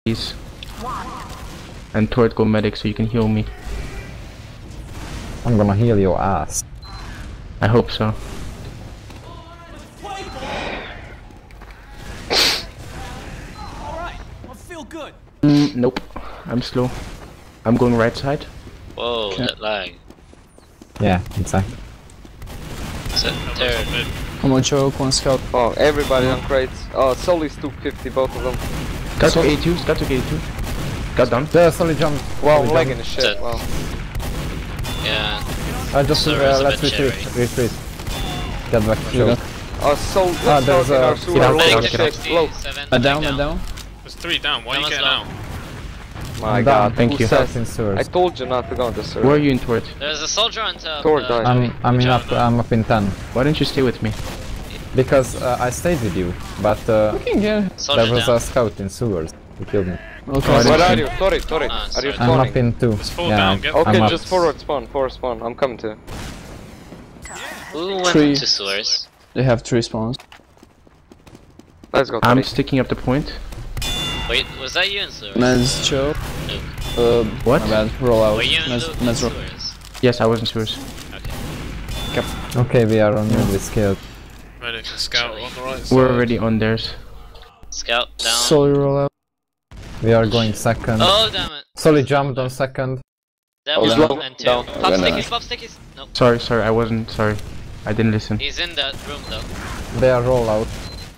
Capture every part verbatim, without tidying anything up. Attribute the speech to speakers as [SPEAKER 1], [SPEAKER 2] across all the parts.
[SPEAKER 1] please. And turret go medic so you can heal me.
[SPEAKER 2] I'm gonna heal your ass.
[SPEAKER 1] I hope so.
[SPEAKER 3] Alright, I feel good.
[SPEAKER 1] Mm, nope. I'm slow. I'm going right side.
[SPEAKER 4] Whoa,
[SPEAKER 2] Okay.
[SPEAKER 4] that lag.
[SPEAKER 2] Yeah, exactly.
[SPEAKER 4] Set there.
[SPEAKER 5] I'm on choke, one scout.
[SPEAKER 6] Oh, everybody on crates. Oh, Solis two fifty, both of them.
[SPEAKER 1] Got to A two, got to A two. Got down.
[SPEAKER 2] The solid jump.
[SPEAKER 6] Wow,
[SPEAKER 2] Solid
[SPEAKER 6] lagging
[SPEAKER 2] jump.
[SPEAKER 6] the shit.
[SPEAKER 4] Set.
[SPEAKER 6] Wow.
[SPEAKER 4] Yeah.
[SPEAKER 2] I just uh,
[SPEAKER 4] Server's a
[SPEAKER 2] let's
[SPEAKER 4] bit
[SPEAKER 2] retreat,
[SPEAKER 4] jittery.
[SPEAKER 2] retreat. Get back to choke.
[SPEAKER 6] Oh, Sol,
[SPEAKER 2] Ah,
[SPEAKER 6] let's
[SPEAKER 2] there's
[SPEAKER 6] go in
[SPEAKER 2] a-
[SPEAKER 6] our
[SPEAKER 2] get
[SPEAKER 6] sewer.
[SPEAKER 1] out,
[SPEAKER 6] Low,
[SPEAKER 1] get out,
[SPEAKER 6] check,
[SPEAKER 1] get out.
[SPEAKER 6] low.
[SPEAKER 4] sixty-seven,
[SPEAKER 5] A down,
[SPEAKER 4] down.
[SPEAKER 5] a down.
[SPEAKER 7] There's three down, why
[SPEAKER 4] That
[SPEAKER 7] you
[SPEAKER 4] was
[SPEAKER 7] getting
[SPEAKER 4] low.
[SPEAKER 7] out?
[SPEAKER 6] My
[SPEAKER 2] I'm
[SPEAKER 6] god,
[SPEAKER 2] down.
[SPEAKER 1] Thank
[SPEAKER 6] who
[SPEAKER 1] you.
[SPEAKER 6] says-
[SPEAKER 2] In sewers.
[SPEAKER 6] I told you not to go on the server.
[SPEAKER 1] Where are you in turret?
[SPEAKER 4] There's a soldier on top.
[SPEAKER 6] Tor
[SPEAKER 4] uh,
[SPEAKER 6] died.
[SPEAKER 2] I'm I'm in
[SPEAKER 7] Good
[SPEAKER 2] up
[SPEAKER 7] job,
[SPEAKER 2] I'm up in ten.
[SPEAKER 1] Why don't you stay with me?
[SPEAKER 2] Because uh, I stayed with you, but uh,
[SPEAKER 5] We can get.
[SPEAKER 4] Soldier
[SPEAKER 2] there was
[SPEAKER 4] down.
[SPEAKER 2] a scout in sewers. He killed me.
[SPEAKER 5] Okay.
[SPEAKER 1] Oh, I
[SPEAKER 6] Where are
[SPEAKER 1] didn't
[SPEAKER 6] you? Tori, Tori,
[SPEAKER 4] Ah,
[SPEAKER 6] are you
[SPEAKER 4] sorry.
[SPEAKER 2] I'm
[SPEAKER 6] spawning?
[SPEAKER 2] up in two.
[SPEAKER 7] Just fall
[SPEAKER 2] yeah,
[SPEAKER 7] down, get-
[SPEAKER 6] Okay,
[SPEAKER 2] I'm up.
[SPEAKER 6] just forward spawn, forward spawn. I'm coming to.
[SPEAKER 4] Who went
[SPEAKER 5] Three.
[SPEAKER 4] to sewers?
[SPEAKER 5] They have three spawns.
[SPEAKER 6] Let's go,
[SPEAKER 1] I'm
[SPEAKER 6] Tori.
[SPEAKER 1] sticking up the point.
[SPEAKER 4] Wait, was that you in sewers?
[SPEAKER 5] Meds choke.
[SPEAKER 4] Luke.
[SPEAKER 5] Uh,
[SPEAKER 1] What?
[SPEAKER 5] My bad. Roll out.
[SPEAKER 4] Were you in
[SPEAKER 5] Meds,
[SPEAKER 4] Luke
[SPEAKER 5] meds roll.
[SPEAKER 4] sewers?
[SPEAKER 1] Yes, I was in sewers.
[SPEAKER 4] Okay.
[SPEAKER 2] Okay, we are on really scared.
[SPEAKER 7] Medic and scout on the right side.
[SPEAKER 1] We're already on theirs.
[SPEAKER 4] Scout down.
[SPEAKER 5] Solid roll out.
[SPEAKER 2] We are going second.
[SPEAKER 4] Oh damn it.
[SPEAKER 2] Solid jumped on second.
[SPEAKER 4] That
[SPEAKER 6] Oh,
[SPEAKER 4] was
[SPEAKER 6] down,
[SPEAKER 4] one and two.
[SPEAKER 6] down.
[SPEAKER 4] Pop
[SPEAKER 5] Gonna-
[SPEAKER 4] stickies, pop stickies. Nope.
[SPEAKER 1] Sorry, sorry, I wasn't, sorry. I didn't listen.
[SPEAKER 4] He's in that room though.
[SPEAKER 2] They are roll out.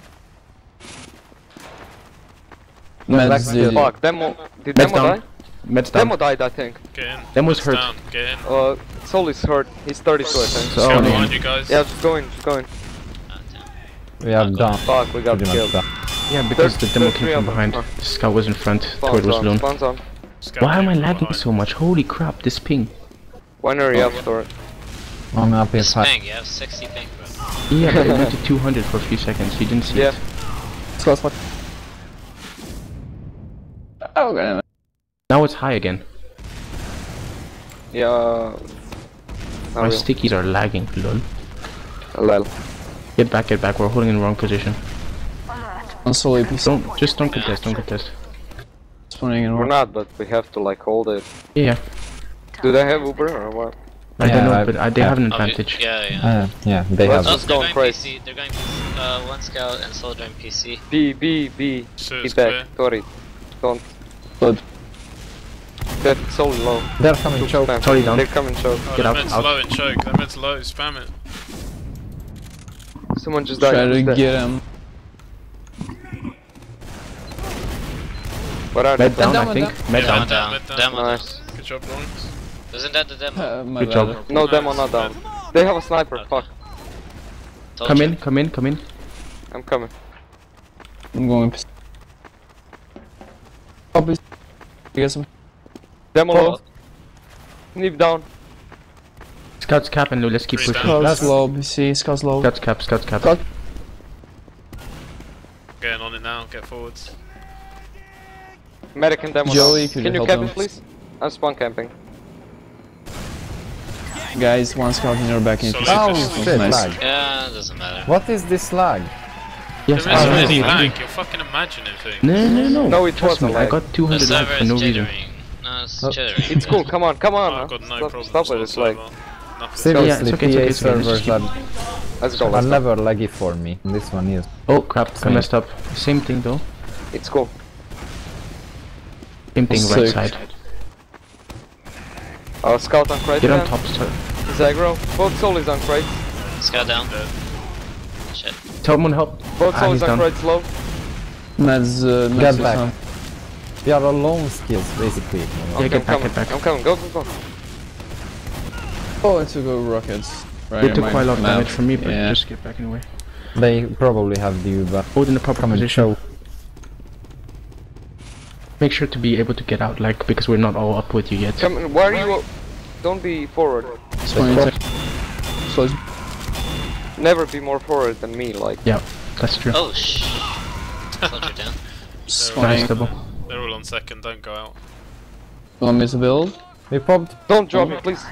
[SPEAKER 5] Meds
[SPEAKER 2] Black-
[SPEAKER 5] did.
[SPEAKER 6] Fuck, demo. Did
[SPEAKER 1] Meds
[SPEAKER 6] demo
[SPEAKER 1] down.
[SPEAKER 6] die?
[SPEAKER 1] Meds down.
[SPEAKER 6] Demo died, I think.
[SPEAKER 7] Get in.
[SPEAKER 1] Demo's
[SPEAKER 7] It's
[SPEAKER 1] hurt.
[SPEAKER 7] Down. Get in.
[SPEAKER 6] Uh, Solis hurt. He's thirty-two, I think.
[SPEAKER 1] So,
[SPEAKER 7] Scout
[SPEAKER 1] oh,
[SPEAKER 7] behind
[SPEAKER 1] man.
[SPEAKER 7] you guys.
[SPEAKER 6] Yeah, just go in, just go in.
[SPEAKER 4] Oh, damn.
[SPEAKER 2] We are down.
[SPEAKER 6] Fuck, we got
[SPEAKER 2] Pretty much
[SPEAKER 6] killed.
[SPEAKER 2] down.
[SPEAKER 1] Yeah, because the
[SPEAKER 6] There's-
[SPEAKER 1] demo
[SPEAKER 6] there's
[SPEAKER 1] came
[SPEAKER 6] three
[SPEAKER 1] from
[SPEAKER 6] of them.
[SPEAKER 1] behind. The scout was in front, turret
[SPEAKER 6] Spawns
[SPEAKER 1] was
[SPEAKER 6] on,
[SPEAKER 1] alone.
[SPEAKER 6] spawns on.
[SPEAKER 7] Scout
[SPEAKER 1] Why am I
[SPEAKER 7] came from
[SPEAKER 1] lagging
[SPEAKER 7] behind.
[SPEAKER 1] so much? Holy crap, this ping.
[SPEAKER 6] When are you up for it?
[SPEAKER 2] I'm up in
[SPEAKER 4] This
[SPEAKER 2] five.
[SPEAKER 4] ping, you have sixty ping, bro.
[SPEAKER 1] Yeah, but it went to two hundred for a few seconds. You didn't see
[SPEAKER 6] Yeah.
[SPEAKER 1] it.
[SPEAKER 5] Scout spot. Oh god.
[SPEAKER 1] Now it's high again.
[SPEAKER 6] Yeah. uh,
[SPEAKER 1] My
[SPEAKER 6] I will.
[SPEAKER 1] stickies are lagging, lol.
[SPEAKER 6] Lol.
[SPEAKER 1] Get back, get back. We're holding in the wrong position.
[SPEAKER 5] On solid piece.
[SPEAKER 1] Don't, just don't contest, don't contest.
[SPEAKER 5] Spawning in
[SPEAKER 6] We're
[SPEAKER 5] one.
[SPEAKER 6] not, but we have to like hold it.
[SPEAKER 1] Yeah,
[SPEAKER 6] Do they have Uber or what?
[SPEAKER 1] I
[SPEAKER 2] Yeah,
[SPEAKER 1] don't know,
[SPEAKER 2] I-
[SPEAKER 1] but uh, they
[SPEAKER 2] yeah.
[SPEAKER 1] have an
[SPEAKER 4] Oh,
[SPEAKER 1] advantage.
[SPEAKER 4] yeah, yeah.
[SPEAKER 2] Uh, yeah, they
[SPEAKER 6] Let's
[SPEAKER 2] have.
[SPEAKER 4] Oh,
[SPEAKER 6] just
[SPEAKER 4] they're
[SPEAKER 6] go
[SPEAKER 4] going
[SPEAKER 6] crazy.
[SPEAKER 4] P C. They're going uh, one scout and soldier in P C.
[SPEAKER 6] B, B, B.
[SPEAKER 7] So
[SPEAKER 6] Be
[SPEAKER 7] it's clear.
[SPEAKER 6] back. Tori. Don't.
[SPEAKER 5] Good.
[SPEAKER 6] Get so low.
[SPEAKER 2] They're coming choke.
[SPEAKER 6] Spam.
[SPEAKER 1] Sorry, down.
[SPEAKER 6] They're coming choke.
[SPEAKER 7] Oh,
[SPEAKER 1] Get
[SPEAKER 7] that
[SPEAKER 1] out,
[SPEAKER 7] med's
[SPEAKER 1] out.
[SPEAKER 7] low in choke. That med's low, spam it.
[SPEAKER 6] Someone just died.
[SPEAKER 5] Try to
[SPEAKER 6] Who's that?
[SPEAKER 5] get him.
[SPEAKER 6] What are they?
[SPEAKER 1] Med down,
[SPEAKER 5] down,
[SPEAKER 1] I
[SPEAKER 5] med
[SPEAKER 1] think. Med
[SPEAKER 4] Demo
[SPEAKER 1] down.
[SPEAKER 4] down.
[SPEAKER 7] Med down.
[SPEAKER 4] Demo down.
[SPEAKER 6] Nice.
[SPEAKER 7] Good job, Lawrence.
[SPEAKER 4] Isn't that the demo?
[SPEAKER 5] Uh, my
[SPEAKER 1] Good
[SPEAKER 5] bad.
[SPEAKER 1] job.
[SPEAKER 6] No
[SPEAKER 7] Nice.
[SPEAKER 6] demo, not down. They have a sniper.
[SPEAKER 4] Okay.
[SPEAKER 6] Fuck.
[SPEAKER 4] Told
[SPEAKER 1] Come
[SPEAKER 4] you.
[SPEAKER 1] in, come in, come in.
[SPEAKER 6] I'm coming.
[SPEAKER 5] I'm going. Copy. You guys.
[SPEAKER 6] Demo
[SPEAKER 4] Oh.
[SPEAKER 6] low. Snipe down.
[SPEAKER 1] Scouts cap and let's keep
[SPEAKER 7] Three
[SPEAKER 1] pushing.
[SPEAKER 7] down.
[SPEAKER 5] Scouts low. P C. Scouts low.
[SPEAKER 1] Scouts cap, scouts cap.
[SPEAKER 5] Scout.
[SPEAKER 7] Getting on it now, get forwards.
[SPEAKER 6] Medic and demo
[SPEAKER 5] Joey,
[SPEAKER 6] down.
[SPEAKER 5] could
[SPEAKER 6] Can
[SPEAKER 5] you
[SPEAKER 6] you
[SPEAKER 5] help
[SPEAKER 6] cap
[SPEAKER 5] them?
[SPEAKER 6] it, please? I'm spawn camping.
[SPEAKER 5] Guys, one scout in your back in P C.
[SPEAKER 7] Solid.
[SPEAKER 2] Oh shit,
[SPEAKER 5] Nice.
[SPEAKER 2] lag.
[SPEAKER 4] Yeah, doesn't matter.
[SPEAKER 2] What is this lag?
[SPEAKER 1] Yes,
[SPEAKER 7] There
[SPEAKER 1] I
[SPEAKER 7] is
[SPEAKER 1] know.
[SPEAKER 7] really lag, you're fucking imagining things.
[SPEAKER 1] No, no, no.
[SPEAKER 6] No, it
[SPEAKER 1] Trust
[SPEAKER 6] wasn't
[SPEAKER 1] me, I
[SPEAKER 6] lag.
[SPEAKER 1] got two
[SPEAKER 4] The
[SPEAKER 1] hundred lag
[SPEAKER 4] server
[SPEAKER 1] for
[SPEAKER 4] is
[SPEAKER 1] no reason.
[SPEAKER 4] jittering. No, it's
[SPEAKER 2] Oh,
[SPEAKER 4] jittering.
[SPEAKER 6] It's cool, come on, come on.
[SPEAKER 7] I've
[SPEAKER 6] huh?
[SPEAKER 7] got no
[SPEAKER 6] stop,
[SPEAKER 7] problems
[SPEAKER 6] stop it,
[SPEAKER 7] whatsoever.
[SPEAKER 6] it's like...
[SPEAKER 7] Nothing.
[SPEAKER 2] Seriously,
[SPEAKER 1] Yeah, it's okay, it's
[SPEAKER 2] P A
[SPEAKER 1] okay, it's okay, let's
[SPEAKER 2] servers
[SPEAKER 1] just
[SPEAKER 2] are,
[SPEAKER 6] Let's go,
[SPEAKER 2] are
[SPEAKER 6] let's go.
[SPEAKER 2] never laggy for me. This one is.
[SPEAKER 1] Oh crap, I
[SPEAKER 2] Same.
[SPEAKER 1] messed up. Same thing though.
[SPEAKER 6] It's cool.
[SPEAKER 1] Same thing, right
[SPEAKER 5] Sick.
[SPEAKER 1] side.
[SPEAKER 6] Uh, scout on crate.
[SPEAKER 1] Get on
[SPEAKER 6] again.
[SPEAKER 1] top, sir.
[SPEAKER 6] He's aggro. Both solis on crate.
[SPEAKER 4] Scout down.
[SPEAKER 7] Dead.
[SPEAKER 4] Shit.
[SPEAKER 1] Someone help.
[SPEAKER 6] Both
[SPEAKER 1] Ah,
[SPEAKER 6] solis
[SPEAKER 1] he's
[SPEAKER 6] on
[SPEAKER 1] down.
[SPEAKER 6] crate low.
[SPEAKER 5] Meds. Uh, meds
[SPEAKER 2] Get
[SPEAKER 5] is
[SPEAKER 2] back.
[SPEAKER 5] on.
[SPEAKER 2] We are alone skills, basically.
[SPEAKER 1] Yeah,
[SPEAKER 6] Okay,
[SPEAKER 1] get
[SPEAKER 6] I'm
[SPEAKER 1] back,
[SPEAKER 6] coming.
[SPEAKER 1] get back.
[SPEAKER 6] I'm coming, go, go, go.
[SPEAKER 5] Oh, I took a rockets. Right
[SPEAKER 1] They
[SPEAKER 5] in
[SPEAKER 1] took
[SPEAKER 5] my
[SPEAKER 1] quite a lot of
[SPEAKER 5] mouth.
[SPEAKER 1] damage from me, but
[SPEAKER 5] Yeah.
[SPEAKER 1] just get back anyway.
[SPEAKER 2] They probably have the but
[SPEAKER 1] Hold in the proper
[SPEAKER 2] come and
[SPEAKER 1] position.
[SPEAKER 2] show.
[SPEAKER 1] Make sure to be able to get out, like, because we're not all up with you yet.
[SPEAKER 6] Come, why are you... Don't be forward.
[SPEAKER 5] Spawning
[SPEAKER 2] Cross.
[SPEAKER 5] tech. Solid.
[SPEAKER 6] Never be more forward than me, like...
[SPEAKER 1] Yeah, that's true.
[SPEAKER 4] Oh shh. Soldier down.
[SPEAKER 1] Nice
[SPEAKER 5] Spawning.
[SPEAKER 1] double.
[SPEAKER 7] They're all on second, don't go out.
[SPEAKER 5] Want me to build?
[SPEAKER 2] They popped.
[SPEAKER 6] Don't drop me, please.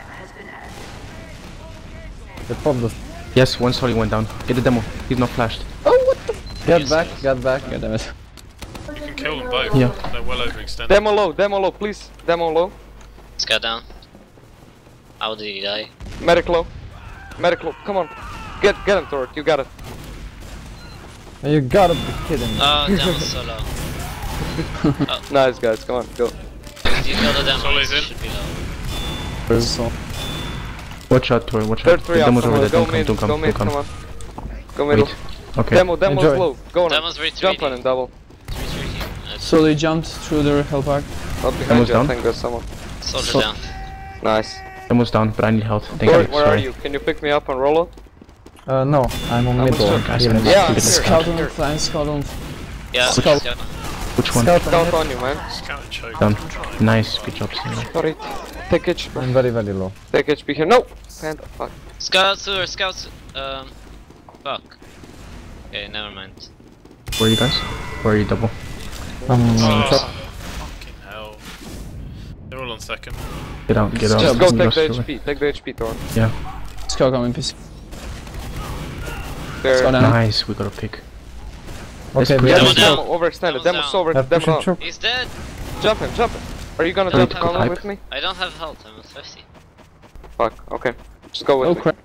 [SPEAKER 2] They popped the.
[SPEAKER 1] Yes, one solid went down. Get the demo. He's not flashed.
[SPEAKER 5] Oh, what the?
[SPEAKER 2] Get back, get back.
[SPEAKER 5] God damn it.
[SPEAKER 7] You can Kill them both.
[SPEAKER 1] Yeah.
[SPEAKER 7] They're well overextended.
[SPEAKER 6] Demo low, demo low, please. Demo low.
[SPEAKER 4] Scout down. How did he die?
[SPEAKER 6] Medic low. Medic low. Come on. Get get him, Torque. You got it.
[SPEAKER 2] You gotta be kidding me.
[SPEAKER 4] Oh, demo's so low.
[SPEAKER 6] Nice, guys. Come on, go.
[SPEAKER 4] If you kill the demo,
[SPEAKER 7] Solly's
[SPEAKER 4] it
[SPEAKER 7] in.
[SPEAKER 4] should be low.
[SPEAKER 5] There's so.
[SPEAKER 1] Watch out, Tori, watch
[SPEAKER 6] Third
[SPEAKER 1] out.
[SPEAKER 6] three
[SPEAKER 1] The
[SPEAKER 6] up.
[SPEAKER 1] demo's
[SPEAKER 6] Come
[SPEAKER 1] over
[SPEAKER 6] on.
[SPEAKER 1] there.
[SPEAKER 6] Go
[SPEAKER 1] Don't come,
[SPEAKER 6] mid.
[SPEAKER 1] don't come,
[SPEAKER 6] Go
[SPEAKER 1] don't
[SPEAKER 6] mid.
[SPEAKER 1] come.
[SPEAKER 6] Come on. Go middle.
[SPEAKER 1] Wait. Okay.
[SPEAKER 6] Demo, demo's
[SPEAKER 2] Enjoy.
[SPEAKER 6] low. Go on him.
[SPEAKER 4] Demo's retreating.
[SPEAKER 6] Jump on him, double.
[SPEAKER 4] Retreating. Uh,
[SPEAKER 5] So they jumped through their health pack.
[SPEAKER 6] Not behind
[SPEAKER 1] Demo's
[SPEAKER 6] you. I
[SPEAKER 1] down.
[SPEAKER 6] think there's someone.
[SPEAKER 4] Soldier
[SPEAKER 1] So-
[SPEAKER 4] down.
[SPEAKER 6] Nice.
[SPEAKER 1] Demo's down, but I need health. Thank
[SPEAKER 6] Torque,
[SPEAKER 1] you.
[SPEAKER 6] where are
[SPEAKER 1] Sorry.
[SPEAKER 6] you? Can you pick me up and roll it?
[SPEAKER 2] Uh, no, I'm on
[SPEAKER 6] I'm
[SPEAKER 2] middle.
[SPEAKER 6] sorry,
[SPEAKER 1] guys,
[SPEAKER 2] Even
[SPEAKER 1] I'm
[SPEAKER 2] if-
[SPEAKER 6] Yeah, I'm
[SPEAKER 1] Good.
[SPEAKER 6] here.
[SPEAKER 5] Scout
[SPEAKER 6] I'm
[SPEAKER 5] on
[SPEAKER 6] here.
[SPEAKER 5] flank, scout on.
[SPEAKER 4] Yeah,
[SPEAKER 5] Scout.
[SPEAKER 4] scout.
[SPEAKER 1] Which one?
[SPEAKER 2] Scout
[SPEAKER 6] Scout
[SPEAKER 2] on
[SPEAKER 6] on you, man.
[SPEAKER 7] Scout and choke.
[SPEAKER 1] Done. Nice, good job, Sina.
[SPEAKER 6] Sorry. Take H P.
[SPEAKER 2] I'm very, very low.
[SPEAKER 6] Take H P here. No! Panda. Fuck.
[SPEAKER 4] Scout sewer, scout se- um fuck. Okay, never mind.
[SPEAKER 1] Where are you guys? Where are you, double?
[SPEAKER 2] Um,
[SPEAKER 7] Oh,
[SPEAKER 2] chop.
[SPEAKER 7] fucking hell. They're all on second.
[SPEAKER 1] Get out, get out.
[SPEAKER 6] Just go
[SPEAKER 1] You
[SPEAKER 6] take
[SPEAKER 1] lost
[SPEAKER 6] the
[SPEAKER 1] your
[SPEAKER 6] H P. Take the H P, Torque.
[SPEAKER 1] way. Yeah.
[SPEAKER 5] Scout coming P C.
[SPEAKER 6] There.
[SPEAKER 5] Scout down.
[SPEAKER 1] Nice, we got a pick.
[SPEAKER 2] Okay,
[SPEAKER 1] Let's
[SPEAKER 2] we
[SPEAKER 6] Yeah,
[SPEAKER 1] push
[SPEAKER 4] Demo
[SPEAKER 2] have
[SPEAKER 6] demo,
[SPEAKER 4] down.
[SPEAKER 6] demo overextended.
[SPEAKER 4] Demo's
[SPEAKER 6] Demo
[SPEAKER 4] down.
[SPEAKER 6] over.
[SPEAKER 2] have
[SPEAKER 6] Demo
[SPEAKER 2] push and
[SPEAKER 6] down.
[SPEAKER 2] chop.
[SPEAKER 4] He's dead!
[SPEAKER 6] Jump him, jump him. Are you gonna
[SPEAKER 1] Don't
[SPEAKER 6] jump
[SPEAKER 1] take
[SPEAKER 6] Conor
[SPEAKER 1] hype.
[SPEAKER 6] with me?
[SPEAKER 4] I don't have health, I'm at fifty.
[SPEAKER 6] Fuck. Okay. Just go with
[SPEAKER 5] Oh
[SPEAKER 6] me.
[SPEAKER 5] crap.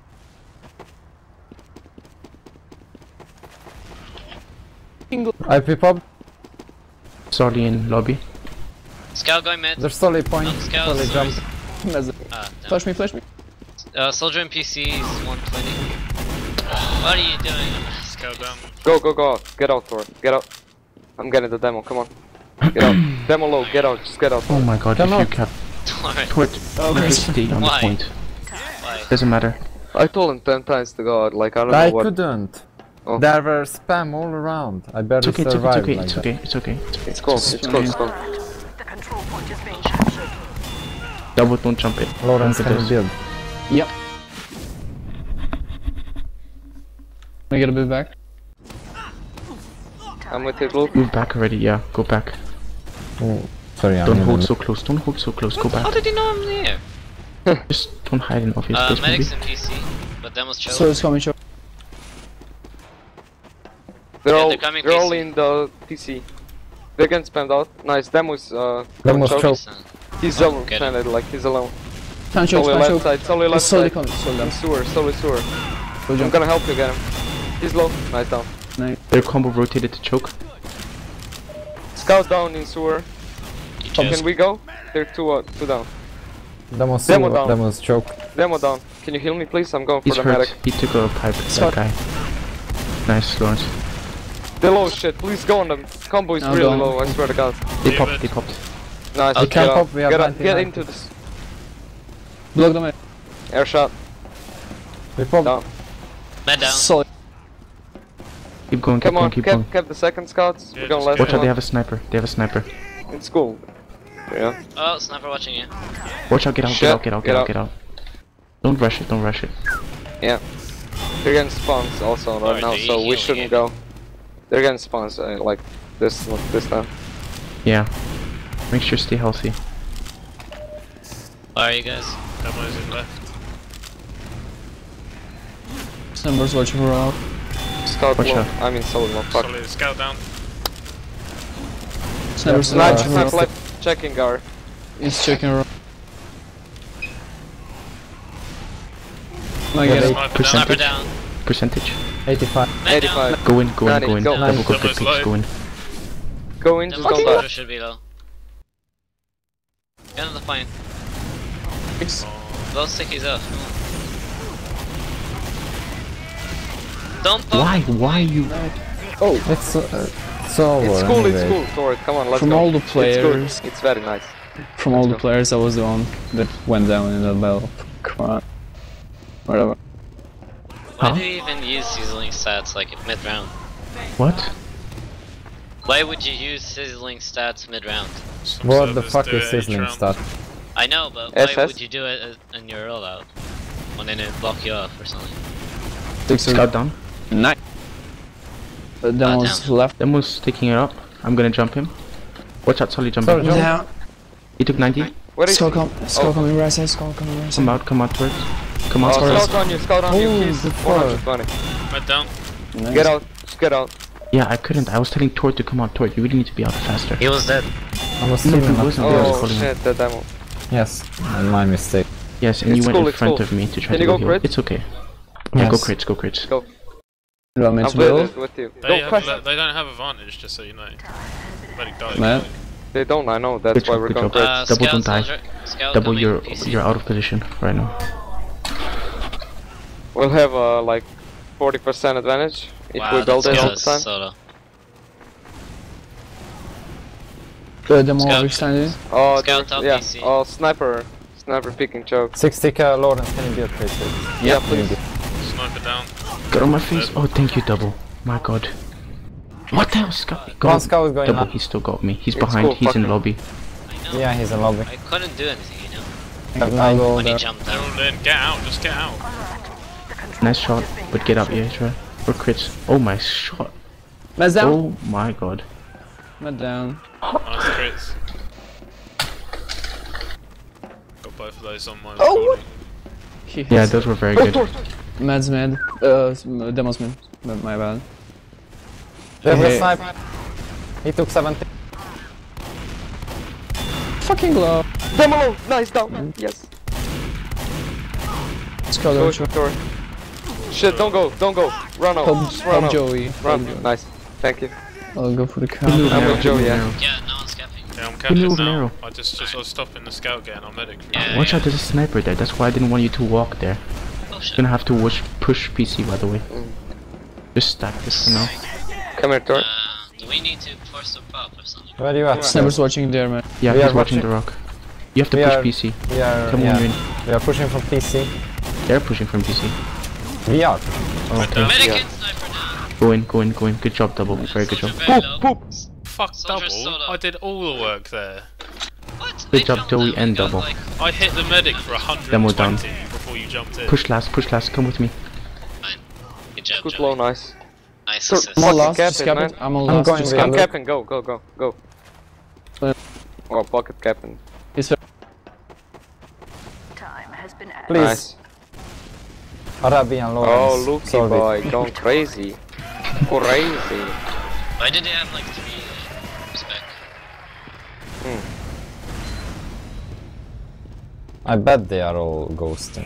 [SPEAKER 2] I pip up.
[SPEAKER 1] Solly in lobby.
[SPEAKER 4] Scout going mid.
[SPEAKER 2] There's solid point.
[SPEAKER 4] No, scout,
[SPEAKER 2] Solid
[SPEAKER 4] sorry.
[SPEAKER 2] jump.
[SPEAKER 4] Ah, damn.
[SPEAKER 5] Flash me, flash me.
[SPEAKER 4] Uh, soldier and P C is one twenty. What are you doing?
[SPEAKER 7] Scout down.
[SPEAKER 6] Go, go, go out. Get out, Thor. Get out. I'm getting the demo. Come on. Get out. Demo low. Get out. Just get out.
[SPEAKER 1] Oh my god,
[SPEAKER 2] Come
[SPEAKER 1] if
[SPEAKER 2] on.
[SPEAKER 1] you kept
[SPEAKER 4] Alright.
[SPEAKER 1] Twit,
[SPEAKER 5] Oh,
[SPEAKER 1] you just stay on the
[SPEAKER 4] Why?
[SPEAKER 1] point.
[SPEAKER 4] Why?
[SPEAKER 1] Doesn't matter.
[SPEAKER 6] I told him ten times to go out. Like I don't
[SPEAKER 2] I
[SPEAKER 6] know what.
[SPEAKER 2] couldn't.
[SPEAKER 6] Oh.
[SPEAKER 2] There were spam all around. I barely
[SPEAKER 1] It's okay, it's okay,
[SPEAKER 2] survived
[SPEAKER 1] it's okay,
[SPEAKER 2] like
[SPEAKER 1] it's
[SPEAKER 2] that.
[SPEAKER 1] okay, it's okay. It's okay.
[SPEAKER 6] It's cool. It's cool. It's cool.
[SPEAKER 3] The control point is being captured.
[SPEAKER 1] Double, don't jump it.
[SPEAKER 2] Lawrence
[SPEAKER 1] Don't get
[SPEAKER 2] can
[SPEAKER 1] this.
[SPEAKER 2] build.
[SPEAKER 5] Yep. Can I get a bit back?
[SPEAKER 6] I'm with you, Blue.
[SPEAKER 1] Move back already, yeah, go back.
[SPEAKER 2] Oh, sorry, I'm
[SPEAKER 1] Don't
[SPEAKER 2] in
[SPEAKER 1] hold
[SPEAKER 2] the-
[SPEAKER 1] so close, don't hold so close, go
[SPEAKER 4] How
[SPEAKER 1] back.
[SPEAKER 4] did he know I'm there?
[SPEAKER 1] Just don't hide in obvious
[SPEAKER 4] Uh,
[SPEAKER 1] place, maybe.
[SPEAKER 4] medics and P C, but demo's chill.
[SPEAKER 5] So it's coming short.
[SPEAKER 6] They're
[SPEAKER 4] Yeah,
[SPEAKER 6] all
[SPEAKER 4] they're coming
[SPEAKER 6] they're
[SPEAKER 4] P C.
[SPEAKER 6] all in the P C. They're getting spammed out. Nice. Demo's uh.
[SPEAKER 2] Demo's
[SPEAKER 6] choke.
[SPEAKER 2] choke.
[SPEAKER 6] He's
[SPEAKER 4] Oh,
[SPEAKER 6] alone.
[SPEAKER 4] get him.
[SPEAKER 6] Kinda like he's alone.
[SPEAKER 5] Can choke,
[SPEAKER 6] Solely
[SPEAKER 5] can
[SPEAKER 6] left
[SPEAKER 5] choke.
[SPEAKER 6] side. Solely left
[SPEAKER 5] Slowly
[SPEAKER 6] side.
[SPEAKER 5] coming, slowly
[SPEAKER 6] In
[SPEAKER 5] down.
[SPEAKER 6] sewer. Solely sewer.
[SPEAKER 5] Go
[SPEAKER 6] I'm
[SPEAKER 5] jump.
[SPEAKER 6] gonna help you get him. He's low. Nice down.
[SPEAKER 5] Nice.
[SPEAKER 1] Their combo rotated to choke.
[SPEAKER 6] Scout down in sewer.
[SPEAKER 4] You
[SPEAKER 6] Can
[SPEAKER 4] just
[SPEAKER 6] we go? They're two uh, two down.
[SPEAKER 2] Demo's
[SPEAKER 6] Demo
[SPEAKER 2] slow,
[SPEAKER 6] down.
[SPEAKER 2] Demo's choke.
[SPEAKER 6] Demo down. Can you heal me, please? I'm going for
[SPEAKER 1] He's
[SPEAKER 6] the
[SPEAKER 1] hurt,
[SPEAKER 6] medic.
[SPEAKER 1] he took a pipe,
[SPEAKER 5] Sorry.
[SPEAKER 1] that guy. Nice, Lawrence.
[SPEAKER 6] They're low shit. Please go on them. Combo is
[SPEAKER 5] Now
[SPEAKER 6] really
[SPEAKER 5] go on.
[SPEAKER 6] low. I swear to God.
[SPEAKER 1] They
[SPEAKER 7] Yeah,
[SPEAKER 1] popped,
[SPEAKER 7] but-
[SPEAKER 1] they popped.
[SPEAKER 6] Nice.
[SPEAKER 4] We
[SPEAKER 6] get
[SPEAKER 2] can't
[SPEAKER 6] up.
[SPEAKER 2] pop, we have
[SPEAKER 6] Get, up,
[SPEAKER 2] ninety
[SPEAKER 6] get
[SPEAKER 2] nine.
[SPEAKER 6] into this.
[SPEAKER 5] Block them in.
[SPEAKER 6] Air shot.
[SPEAKER 2] We pop.
[SPEAKER 6] Down.
[SPEAKER 4] med down.
[SPEAKER 5] Solid.
[SPEAKER 1] Keep going, keep
[SPEAKER 6] Come
[SPEAKER 1] going,
[SPEAKER 6] on.
[SPEAKER 1] keep going.
[SPEAKER 6] Kept, kept the second scouts.
[SPEAKER 7] Yeah,
[SPEAKER 6] We're gonna
[SPEAKER 7] just
[SPEAKER 6] last
[SPEAKER 7] get
[SPEAKER 1] Watch out,
[SPEAKER 6] one.
[SPEAKER 1] they have a sniper, they have a sniper.
[SPEAKER 6] It's cool. Yeah.
[SPEAKER 4] Oh, sniper watching you.
[SPEAKER 1] Watch out, get out,
[SPEAKER 6] Shit,
[SPEAKER 1] get out, get out,
[SPEAKER 6] get
[SPEAKER 1] get
[SPEAKER 6] out.
[SPEAKER 1] out, get out. Don't rush it, don't rush it.
[SPEAKER 6] Yeah. They're getting spawns also right
[SPEAKER 4] Alright,
[SPEAKER 6] now,
[SPEAKER 4] they
[SPEAKER 6] so we
[SPEAKER 4] heal
[SPEAKER 6] shouldn't
[SPEAKER 4] you.
[SPEAKER 6] go. They're getting spawns uh, like this this time.
[SPEAKER 1] Yeah. Make sure stay healthy.
[SPEAKER 4] Where are you guys?
[SPEAKER 7] Demo's in left.
[SPEAKER 5] Numbers watching for out.
[SPEAKER 6] Scout
[SPEAKER 1] Watch
[SPEAKER 6] low.
[SPEAKER 1] out.
[SPEAKER 6] I mean solid low. Fuck.
[SPEAKER 7] Solid. Scout down.
[SPEAKER 5] Sniper
[SPEAKER 2] Yeah,
[SPEAKER 6] Sniper,
[SPEAKER 2] Uh,
[SPEAKER 6] sniper left. Checking guard.
[SPEAKER 5] He's checking around. Can I
[SPEAKER 2] Yeah,
[SPEAKER 5] get
[SPEAKER 2] they-
[SPEAKER 5] it?
[SPEAKER 7] Sniper down.
[SPEAKER 4] Sniper
[SPEAKER 1] Percentage?
[SPEAKER 4] down.
[SPEAKER 1] Percentage?
[SPEAKER 2] eighty-five.
[SPEAKER 4] Med down.
[SPEAKER 6] eighty-five.
[SPEAKER 1] Go in, go in,
[SPEAKER 6] ninety,
[SPEAKER 1] go in.
[SPEAKER 6] go.
[SPEAKER 1] Double go,
[SPEAKER 7] Demo's
[SPEAKER 1] quick,
[SPEAKER 7] low.
[SPEAKER 1] go in.
[SPEAKER 6] Go in, just
[SPEAKER 4] Demo's
[SPEAKER 6] don't
[SPEAKER 4] soldier
[SPEAKER 6] die.
[SPEAKER 4] should be low. Get on the point. Go stickies up. Don't pop.
[SPEAKER 1] Why, why you...
[SPEAKER 2] It's, uh, it's over
[SPEAKER 6] It's cool,
[SPEAKER 2] anyway.
[SPEAKER 6] it's cool. Torrid, come on, let's
[SPEAKER 5] From
[SPEAKER 6] go.
[SPEAKER 5] all the
[SPEAKER 6] It's
[SPEAKER 5] players,
[SPEAKER 6] good. It's very nice.
[SPEAKER 5] from all
[SPEAKER 6] Let's
[SPEAKER 5] the
[SPEAKER 6] go.
[SPEAKER 5] players, I was the one that went down in the battle. Come on. Whatever.
[SPEAKER 4] Why
[SPEAKER 1] Huh?
[SPEAKER 4] do you even use sizzling stats like mid round?
[SPEAKER 1] What?
[SPEAKER 4] Why would you use sizzling stats mid round?
[SPEAKER 7] Some
[SPEAKER 2] What the
[SPEAKER 7] servers
[SPEAKER 2] fuck
[SPEAKER 7] do
[SPEAKER 2] is
[SPEAKER 7] it each
[SPEAKER 2] sizzling
[SPEAKER 7] round.
[SPEAKER 2] stuff?
[SPEAKER 4] I know, but why
[SPEAKER 6] S S?
[SPEAKER 4] would you do it uh, in your rollout? When they didn't block you off or something?
[SPEAKER 5] Six
[SPEAKER 1] Scout down.
[SPEAKER 5] Nice. The demo's
[SPEAKER 4] down.
[SPEAKER 5] left.
[SPEAKER 1] Demo's taking it up. I'm gonna jump him. Watch out, Solly jumping.
[SPEAKER 2] Sorry, jump.
[SPEAKER 5] Down.
[SPEAKER 1] He took ninety.
[SPEAKER 6] Where is
[SPEAKER 5] Skull
[SPEAKER 6] he?
[SPEAKER 5] com Skull
[SPEAKER 6] Oh.
[SPEAKER 5] coming right side, Skull coming right
[SPEAKER 1] Come
[SPEAKER 5] side.
[SPEAKER 1] out, come out towards. Come out
[SPEAKER 6] Oh,
[SPEAKER 1] towards.
[SPEAKER 6] scout on you, scout on you,
[SPEAKER 2] Oh,
[SPEAKER 6] please.
[SPEAKER 2] the
[SPEAKER 6] one hundred twenty.
[SPEAKER 7] Med down.
[SPEAKER 5] Nice.
[SPEAKER 6] Get out, just get out.
[SPEAKER 1] Yeah, I couldn't. I was telling Tort to come on. Tort, you really need to be out faster.
[SPEAKER 4] He was dead.
[SPEAKER 2] I was
[SPEAKER 1] No,
[SPEAKER 2] stealing
[SPEAKER 1] he
[SPEAKER 2] that.
[SPEAKER 1] wasn't. I was
[SPEAKER 6] Oh
[SPEAKER 1] calling him.
[SPEAKER 6] shit, the demo.
[SPEAKER 2] Yes, my mistake.
[SPEAKER 1] Yes, and
[SPEAKER 6] It's
[SPEAKER 1] you went
[SPEAKER 6] cool,
[SPEAKER 1] in
[SPEAKER 6] it's
[SPEAKER 1] front
[SPEAKER 6] cool.
[SPEAKER 1] of me to try
[SPEAKER 6] Can
[SPEAKER 1] to
[SPEAKER 6] you
[SPEAKER 1] go
[SPEAKER 6] go
[SPEAKER 1] heal.
[SPEAKER 6] crit?
[SPEAKER 1] It's okay. Yeah, go
[SPEAKER 2] Yes.
[SPEAKER 1] crits, go crits.
[SPEAKER 6] Go.
[SPEAKER 5] You want me
[SPEAKER 6] I'll
[SPEAKER 5] to
[SPEAKER 6] play
[SPEAKER 5] build?
[SPEAKER 6] this with you.
[SPEAKER 7] They,
[SPEAKER 6] Go
[SPEAKER 7] have,
[SPEAKER 6] crash.
[SPEAKER 7] they, they don't have advantage, just so you know. Medic died.
[SPEAKER 5] Matt?
[SPEAKER 6] They don't, I know, that's
[SPEAKER 1] Good
[SPEAKER 6] why
[SPEAKER 1] job,
[SPEAKER 6] we're
[SPEAKER 1] good
[SPEAKER 6] going
[SPEAKER 1] job.
[SPEAKER 6] crit.
[SPEAKER 4] Uh,
[SPEAKER 1] Double
[SPEAKER 4] scout
[SPEAKER 1] don't die.
[SPEAKER 4] soldier. Scout
[SPEAKER 1] Double,
[SPEAKER 4] coming,
[SPEAKER 1] you're
[SPEAKER 4] P C.
[SPEAKER 1] you're out of position right now.
[SPEAKER 6] We'll have uh, like forty percent advantage if
[SPEAKER 4] Wow,
[SPEAKER 6] we build
[SPEAKER 4] that
[SPEAKER 6] it all
[SPEAKER 4] scout
[SPEAKER 6] the
[SPEAKER 4] is
[SPEAKER 6] time.
[SPEAKER 4] solo.
[SPEAKER 5] The demo
[SPEAKER 4] Scout.
[SPEAKER 5] extended.
[SPEAKER 6] Oh,
[SPEAKER 4] Scout
[SPEAKER 6] there's-
[SPEAKER 4] top
[SPEAKER 6] yeah.
[SPEAKER 4] P C.
[SPEAKER 6] Oh, sniper. Sniper picking choke.
[SPEAKER 2] sixty K Lawrence, can you be a trade?
[SPEAKER 6] Yeah, please.
[SPEAKER 7] Sniper down.
[SPEAKER 1] Get on my face. Oh, thank you, Double. My god. What the hell, Scout? Go.
[SPEAKER 2] One scout is going
[SPEAKER 1] Double,
[SPEAKER 2] up.
[SPEAKER 1] he still got me. He's
[SPEAKER 6] It's
[SPEAKER 1] behind.
[SPEAKER 6] cool,
[SPEAKER 1] He's
[SPEAKER 6] fuck
[SPEAKER 1] in
[SPEAKER 6] him.
[SPEAKER 1] lobby.
[SPEAKER 4] I know.
[SPEAKER 2] Yeah, he's in lobby.
[SPEAKER 4] I couldn't do anything, you know.
[SPEAKER 5] I'll go
[SPEAKER 4] When he
[SPEAKER 5] there.
[SPEAKER 4] jumped
[SPEAKER 7] They're
[SPEAKER 4] down.
[SPEAKER 7] all in. Get out. Just get out.
[SPEAKER 1] Nice shot, but get up, yeah, try. For crits. Oh my shot.
[SPEAKER 5] Matt's down.
[SPEAKER 1] Oh my god.
[SPEAKER 5] Matt down.
[SPEAKER 7] Nice crits. Got both of those on my
[SPEAKER 5] Oh,
[SPEAKER 7] recording.
[SPEAKER 5] He
[SPEAKER 1] Yeah,
[SPEAKER 5] hits.
[SPEAKER 1] those were very good.
[SPEAKER 5] Matt's mad. Uh, s- uh, demo's mid. My my bad.
[SPEAKER 2] There's
[SPEAKER 5] Hey.
[SPEAKER 2] a sniper. He took seventy.
[SPEAKER 5] Fucking low.
[SPEAKER 6] Demo low! Nice down! Yes.
[SPEAKER 5] Let's go
[SPEAKER 6] Go,
[SPEAKER 5] there.
[SPEAKER 6] Tor. Shit, don't go, don't go. Run out.
[SPEAKER 5] Help,
[SPEAKER 6] Just run
[SPEAKER 5] help
[SPEAKER 6] out.
[SPEAKER 5] Joey.
[SPEAKER 6] Run.
[SPEAKER 5] Help Joey.
[SPEAKER 6] Nice. Thank you.
[SPEAKER 5] I'll go for the cow.
[SPEAKER 1] Move
[SPEAKER 6] I'm
[SPEAKER 1] narrow,
[SPEAKER 6] with Joe,
[SPEAKER 1] move
[SPEAKER 6] yeah.
[SPEAKER 1] narrow.
[SPEAKER 4] Yeah, no one's capping.
[SPEAKER 7] Yeah, I'm capping
[SPEAKER 1] move
[SPEAKER 7] now.
[SPEAKER 1] narrow.
[SPEAKER 7] I just, just I was stopping the scout getting our medic through.
[SPEAKER 4] Yeah.
[SPEAKER 1] Watch out, there's a sniper there. That's why I didn't want you to walk there.
[SPEAKER 4] Oh
[SPEAKER 1] You're
[SPEAKER 4] shit.
[SPEAKER 1] gonna have to push, push P C, by the way.
[SPEAKER 6] Mm.
[SPEAKER 1] Just stack this for now.
[SPEAKER 6] Come here, Tor.
[SPEAKER 4] Uh, do we need to force a pop or something?
[SPEAKER 2] Where are you at?
[SPEAKER 5] Sniper's watching there, man.
[SPEAKER 1] Yeah,
[SPEAKER 2] We
[SPEAKER 1] he's
[SPEAKER 2] are
[SPEAKER 1] watching
[SPEAKER 2] watching-
[SPEAKER 1] the rock. You have to
[SPEAKER 2] We
[SPEAKER 1] push
[SPEAKER 2] are-
[SPEAKER 1] P C.
[SPEAKER 2] We are,
[SPEAKER 1] Come
[SPEAKER 2] yeah,
[SPEAKER 1] on, Rin.
[SPEAKER 2] we are pushing from P C.
[SPEAKER 1] They're pushing from P C.
[SPEAKER 2] We are.
[SPEAKER 1] Okay.
[SPEAKER 4] Medic
[SPEAKER 6] Yeah.
[SPEAKER 4] and sniper down.
[SPEAKER 1] Go in, go in, go in. Good job, Double. Very good job.
[SPEAKER 4] Soldier very low.
[SPEAKER 6] Boop,
[SPEAKER 7] Fuck
[SPEAKER 4] Soldier
[SPEAKER 7] double.
[SPEAKER 4] solo.
[SPEAKER 7] I did all the work there.
[SPEAKER 4] What?
[SPEAKER 1] Good
[SPEAKER 4] I
[SPEAKER 1] job,
[SPEAKER 4] jumped
[SPEAKER 1] Joey
[SPEAKER 4] down
[SPEAKER 1] and
[SPEAKER 4] got,
[SPEAKER 1] double.
[SPEAKER 4] like,
[SPEAKER 7] I hit the medic for one hundred
[SPEAKER 1] Demo down.
[SPEAKER 7] twenty before you jumped in.
[SPEAKER 1] Push last, push last. Come with me.
[SPEAKER 4] fine. Good job,
[SPEAKER 6] Good
[SPEAKER 4] Joey.
[SPEAKER 6] low, nice.
[SPEAKER 4] Nice
[SPEAKER 6] Tor,
[SPEAKER 4] assist.
[SPEAKER 5] I'm all
[SPEAKER 6] fucking
[SPEAKER 5] lost.
[SPEAKER 6] cap
[SPEAKER 5] Just
[SPEAKER 6] it,
[SPEAKER 5] cap
[SPEAKER 6] man.
[SPEAKER 5] it. I'm all
[SPEAKER 2] I'm
[SPEAKER 5] lost.
[SPEAKER 2] going
[SPEAKER 5] Just
[SPEAKER 2] with
[SPEAKER 5] cap
[SPEAKER 6] I'm
[SPEAKER 2] look.
[SPEAKER 6] capping, go, go, go, go.
[SPEAKER 5] Uh,
[SPEAKER 6] Oh, pocket capping.
[SPEAKER 5] He's
[SPEAKER 3] Time has been added.
[SPEAKER 2] Please.
[SPEAKER 6] Nice.
[SPEAKER 2] Arabian Lawrence.
[SPEAKER 6] Oh, Lucky
[SPEAKER 2] solve it.
[SPEAKER 6] boy, going crazy. Crazy.
[SPEAKER 4] Why did they have like three uh, spec?
[SPEAKER 2] I bet they are all ghosting.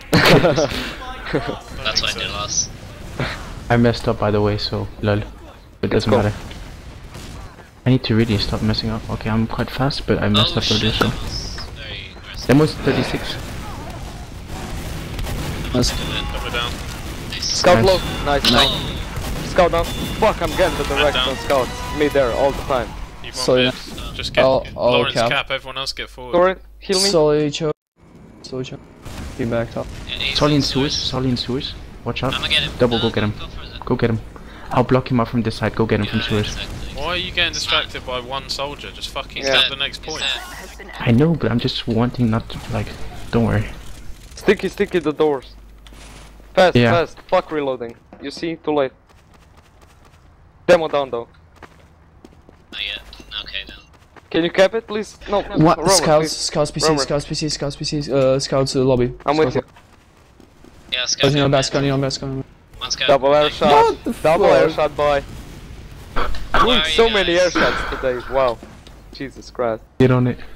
[SPEAKER 4] That's why they lost.
[SPEAKER 1] I messed up, by the way, so lol. It doesn't
[SPEAKER 6] go.
[SPEAKER 1] matter. I need to really stop messing up. Okay, I'm quite fast, but I messed
[SPEAKER 4] Oh
[SPEAKER 1] up
[SPEAKER 4] shit,
[SPEAKER 1] earlier, so.
[SPEAKER 4] that was very aggressive.
[SPEAKER 1] That was thirty-six.
[SPEAKER 5] Let's
[SPEAKER 7] Double down.
[SPEAKER 4] Nice.
[SPEAKER 6] Scout
[SPEAKER 1] Nice.
[SPEAKER 6] low, nice, nice.
[SPEAKER 4] Oh,
[SPEAKER 6] Scout down. Fuck, I'm getting the direction
[SPEAKER 7] down.
[SPEAKER 6] on scout. Me there all the time.
[SPEAKER 7] You
[SPEAKER 5] Sorry,
[SPEAKER 7] want this? Just get
[SPEAKER 5] I'll- I'll
[SPEAKER 7] Lawrence
[SPEAKER 5] cap.
[SPEAKER 7] cap. Everyone else get forward.
[SPEAKER 6] Tor, heal me.
[SPEAKER 5] Solly choke. Solly choke. He backed up.
[SPEAKER 4] yeah, he's
[SPEAKER 1] Solly in
[SPEAKER 4] in
[SPEAKER 1] sewers, Solly in sewers. Watch out.
[SPEAKER 4] I'ma get him.
[SPEAKER 1] Double,
[SPEAKER 4] Uh,
[SPEAKER 1] go get him.
[SPEAKER 4] Go for that.
[SPEAKER 1] Go get him. I'll block him out from this side. Go get him from
[SPEAKER 4] Yeah,
[SPEAKER 1] sewers.
[SPEAKER 4] exactly.
[SPEAKER 7] Why are you getting distracted by one soldier? Just fucking
[SPEAKER 6] Yeah.
[SPEAKER 7] step the next
[SPEAKER 4] He's
[SPEAKER 7] point.
[SPEAKER 4] dead.
[SPEAKER 3] Has been
[SPEAKER 1] I know, but I'm just wanting not to, like, don't worry.
[SPEAKER 6] Sticky, sticky the doors. Fast,
[SPEAKER 1] Yeah.
[SPEAKER 6] fast. Fuck reloading. You see, too late. Demo down though.
[SPEAKER 4] Not yet. Okay then.
[SPEAKER 6] Can you cap it, please? No,
[SPEAKER 5] What?
[SPEAKER 6] Roman,
[SPEAKER 5] Scouts,
[SPEAKER 6] please.
[SPEAKER 5] scouts P C,
[SPEAKER 6] Roman.
[SPEAKER 5] scouts P C, scouts P C, uh, scouts uh, lobby.
[SPEAKER 6] I'm with you.
[SPEAKER 4] Yeah, scout.
[SPEAKER 5] Scouts on
[SPEAKER 4] down,
[SPEAKER 5] back,
[SPEAKER 4] man.
[SPEAKER 5] scouting on back, scouting on
[SPEAKER 4] One scout.
[SPEAKER 6] Double air
[SPEAKER 4] Like,
[SPEAKER 6] shot.
[SPEAKER 5] What the
[SPEAKER 6] Double
[SPEAKER 5] fuck?
[SPEAKER 6] air shot, boy.
[SPEAKER 4] why
[SPEAKER 6] Doing
[SPEAKER 4] are
[SPEAKER 6] so
[SPEAKER 4] you
[SPEAKER 6] many
[SPEAKER 4] guys-
[SPEAKER 6] air shots today. Wow. Jesus Christ.
[SPEAKER 1] Get on it.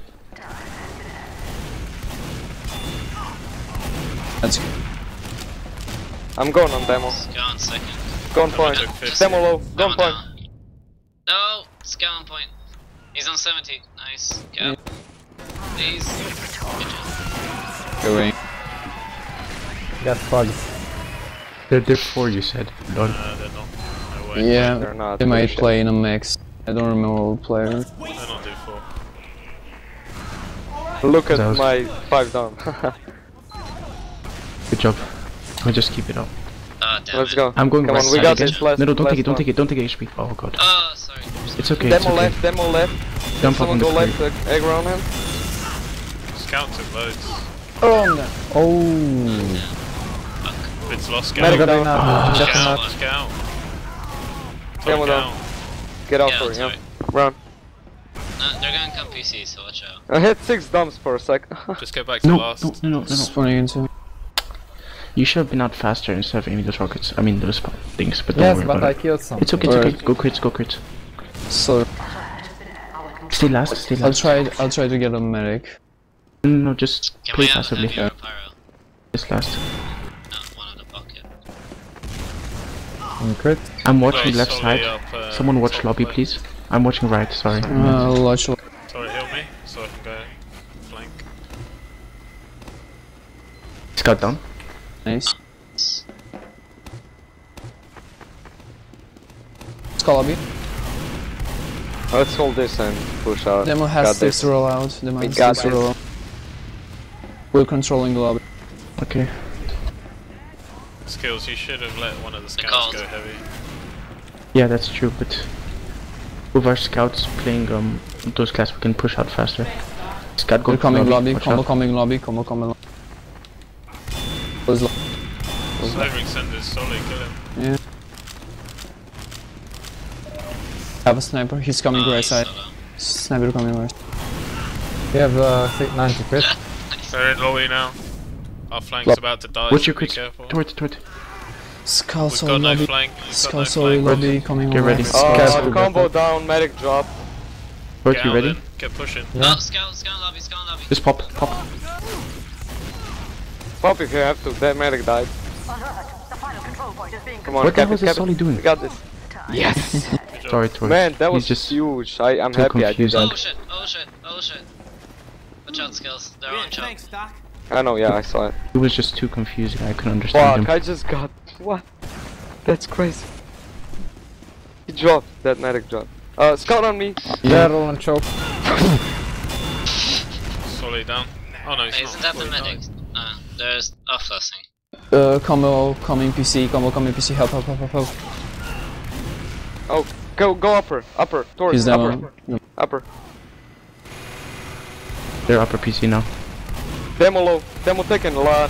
[SPEAKER 5] That's
[SPEAKER 6] I'm going on demo.
[SPEAKER 4] Scout on second.
[SPEAKER 6] Go on point.
[SPEAKER 7] took fifty.
[SPEAKER 6] Demo low. Go on
[SPEAKER 4] Demo
[SPEAKER 6] point.
[SPEAKER 4] down. No, scout on point. He's on seventy. Nice. Cap. Please. Good job.
[SPEAKER 5] going.
[SPEAKER 2] Got bugs.
[SPEAKER 1] They're there for you, said. Lol.
[SPEAKER 7] Uh, they're not. No way.
[SPEAKER 5] Yeah,
[SPEAKER 6] They're not.
[SPEAKER 5] they might
[SPEAKER 6] Shit.
[SPEAKER 5] play in a mix. I don't remember what player.
[SPEAKER 7] They're not do four.
[SPEAKER 6] Look at
[SPEAKER 1] That was-
[SPEAKER 6] my five down.
[SPEAKER 1] Good job. I'll just keep it up.
[SPEAKER 4] Ah, damn
[SPEAKER 6] Let's
[SPEAKER 4] it.
[SPEAKER 6] go.
[SPEAKER 1] I'm going
[SPEAKER 6] Come
[SPEAKER 1] right
[SPEAKER 6] on, we
[SPEAKER 1] side
[SPEAKER 6] got
[SPEAKER 1] again.
[SPEAKER 6] this. Last,
[SPEAKER 1] no, no, don't
[SPEAKER 6] last
[SPEAKER 1] take it, don't
[SPEAKER 6] one.
[SPEAKER 1] take it, don't take H P. Oh god.
[SPEAKER 4] Oh, sorry.
[SPEAKER 1] It's okay, it's
[SPEAKER 6] Demo
[SPEAKER 1] okay.
[SPEAKER 6] left, demo left.
[SPEAKER 1] Jump up on
[SPEAKER 6] Someone
[SPEAKER 1] the
[SPEAKER 6] go left,
[SPEAKER 1] screen.
[SPEAKER 6] uh, egg around him.
[SPEAKER 7] Scout took loads.
[SPEAKER 5] Oh no. Oh.
[SPEAKER 7] Vids lost
[SPEAKER 6] Medic
[SPEAKER 7] scout.
[SPEAKER 6] down.
[SPEAKER 1] Ah.
[SPEAKER 6] Just
[SPEAKER 7] Scout.
[SPEAKER 6] enough.
[SPEAKER 7] Scout.
[SPEAKER 6] Demo
[SPEAKER 7] Top
[SPEAKER 6] down.
[SPEAKER 7] down.
[SPEAKER 6] Get out
[SPEAKER 4] Yeah,
[SPEAKER 6] for it,
[SPEAKER 4] sorry.
[SPEAKER 6] yeah. Run.
[SPEAKER 4] No, they're gonna come P C, so watch out.
[SPEAKER 6] I hit six dumps for a sec.
[SPEAKER 7] Just go back to
[SPEAKER 1] No,
[SPEAKER 7] last.
[SPEAKER 1] no, no, no, no, no.
[SPEAKER 5] Spawning into.
[SPEAKER 1] You should have been out faster instead of aiming those rockets. I mean those things, but don't
[SPEAKER 2] Yes,
[SPEAKER 1] worry
[SPEAKER 2] but
[SPEAKER 1] about
[SPEAKER 2] I
[SPEAKER 1] it.
[SPEAKER 2] killed some.
[SPEAKER 1] It's okay, it's
[SPEAKER 5] Alright.
[SPEAKER 1] okay. Go crits, go crits.
[SPEAKER 5] So
[SPEAKER 1] Stay last, stay
[SPEAKER 5] I'll
[SPEAKER 1] last.
[SPEAKER 5] try. I'll try to get a medic.
[SPEAKER 1] No, no, no, just
[SPEAKER 4] Can
[SPEAKER 1] play
[SPEAKER 4] we have
[SPEAKER 1] passively.
[SPEAKER 4] heavy or pyro?
[SPEAKER 1] Just last.
[SPEAKER 4] No, one in the pocket.
[SPEAKER 2] On crit.
[SPEAKER 1] I'm watching
[SPEAKER 7] Guys,
[SPEAKER 1] left
[SPEAKER 7] solely
[SPEAKER 1] side.
[SPEAKER 7] up, uh,
[SPEAKER 1] Someone watch
[SPEAKER 7] top
[SPEAKER 1] lobby,
[SPEAKER 7] lane.
[SPEAKER 1] please. I'm watching right, sorry.
[SPEAKER 5] Uh, I'll watch.
[SPEAKER 7] Sorry, heal me, so I can go flank.
[SPEAKER 1] Scout down.
[SPEAKER 5] Nice. Skull lobby.
[SPEAKER 6] Let's hold this and push out.
[SPEAKER 5] Demo
[SPEAKER 6] Got
[SPEAKER 5] has
[SPEAKER 6] this.
[SPEAKER 5] to roll out. Demo
[SPEAKER 6] We
[SPEAKER 5] has
[SPEAKER 6] got
[SPEAKER 5] to
[SPEAKER 6] this.
[SPEAKER 5] roll out. We're controlling the lobby.
[SPEAKER 1] Okay.
[SPEAKER 7] Skills, you should have let one of the scouts
[SPEAKER 4] called.
[SPEAKER 7] go heavy.
[SPEAKER 1] Yeah, that's true, but with our scouts playing um those class, we can push out faster. Scout go
[SPEAKER 5] We're coming lobby.
[SPEAKER 1] watch
[SPEAKER 5] Combo
[SPEAKER 1] out.
[SPEAKER 5] coming lobby. Combo coming lobby. Close lo-
[SPEAKER 7] Slavering senders, solely kill him.
[SPEAKER 5] Yeah. Have a sniper. He's coming
[SPEAKER 4] Oh,
[SPEAKER 5] right
[SPEAKER 4] he's
[SPEAKER 5] side.
[SPEAKER 4] solo.
[SPEAKER 5] Sniper coming right.
[SPEAKER 2] We have uh, six- ninety crit.
[SPEAKER 7] They're in lobby now. Our flank's
[SPEAKER 5] Lob-
[SPEAKER 7] about to die,
[SPEAKER 1] Watch
[SPEAKER 7] so
[SPEAKER 1] your
[SPEAKER 7] be
[SPEAKER 1] crits.
[SPEAKER 7] careful.
[SPEAKER 1] Toward, toward.
[SPEAKER 5] Skull
[SPEAKER 7] We've
[SPEAKER 5] soul
[SPEAKER 7] got no
[SPEAKER 5] lobby.
[SPEAKER 7] flank. We've got no
[SPEAKER 5] Skull soul
[SPEAKER 7] flank.
[SPEAKER 5] lobby coming
[SPEAKER 1] Get
[SPEAKER 5] on
[SPEAKER 1] ready.
[SPEAKER 5] right.
[SPEAKER 6] Uh,
[SPEAKER 1] Careful,
[SPEAKER 6] combo
[SPEAKER 1] careful.
[SPEAKER 6] down, medic drop.
[SPEAKER 1] Toward,
[SPEAKER 7] Get
[SPEAKER 1] you
[SPEAKER 7] out
[SPEAKER 1] ready?
[SPEAKER 7] then. Get pushing.
[SPEAKER 4] Oh, scout, scout lobby, scout lobby.
[SPEAKER 1] Just pop, pop.
[SPEAKER 6] Pop if you have to, that medic died.
[SPEAKER 3] Alert. The final control point is being
[SPEAKER 6] Come on,
[SPEAKER 1] What the
[SPEAKER 6] cap
[SPEAKER 1] hell
[SPEAKER 6] it,
[SPEAKER 1] is this
[SPEAKER 6] cap
[SPEAKER 1] Solly
[SPEAKER 6] it.
[SPEAKER 1] doing?
[SPEAKER 6] We got this.
[SPEAKER 1] Yes!
[SPEAKER 7] Good job.
[SPEAKER 1] Sorry, Tor.
[SPEAKER 6] Man, that
[SPEAKER 1] He's
[SPEAKER 6] was
[SPEAKER 1] just
[SPEAKER 6] huge. I, I'm
[SPEAKER 1] too
[SPEAKER 6] happy I did
[SPEAKER 1] confused.
[SPEAKER 6] that.
[SPEAKER 4] Oh shit, oh shit, oh shit. Watch out, skills. They're on choke.
[SPEAKER 6] I know, yeah, I saw it.
[SPEAKER 1] He was just too confused. I couldn't understand
[SPEAKER 6] Fuck,
[SPEAKER 1] him.
[SPEAKER 6] I just got... What? That's crazy. He dropped, that medic dropped. Uh, scout on me.
[SPEAKER 2] Yeah, roll and choke.
[SPEAKER 7] Solely down. Oh no, he's
[SPEAKER 4] Hey,
[SPEAKER 7] not.
[SPEAKER 4] isn't that the
[SPEAKER 7] Solely
[SPEAKER 4] medic?
[SPEAKER 7] died.
[SPEAKER 4] Uh, there's off-flashing.
[SPEAKER 5] Uh, combo coming P C. Combo coming P C. Help! Help! Help! Help! Help!
[SPEAKER 6] Oh, go, go upper, upper, towards
[SPEAKER 5] He's
[SPEAKER 6] upper,
[SPEAKER 5] down.
[SPEAKER 6] upper.
[SPEAKER 1] They're upper P C now.
[SPEAKER 6] Demo low, demo taken a lot.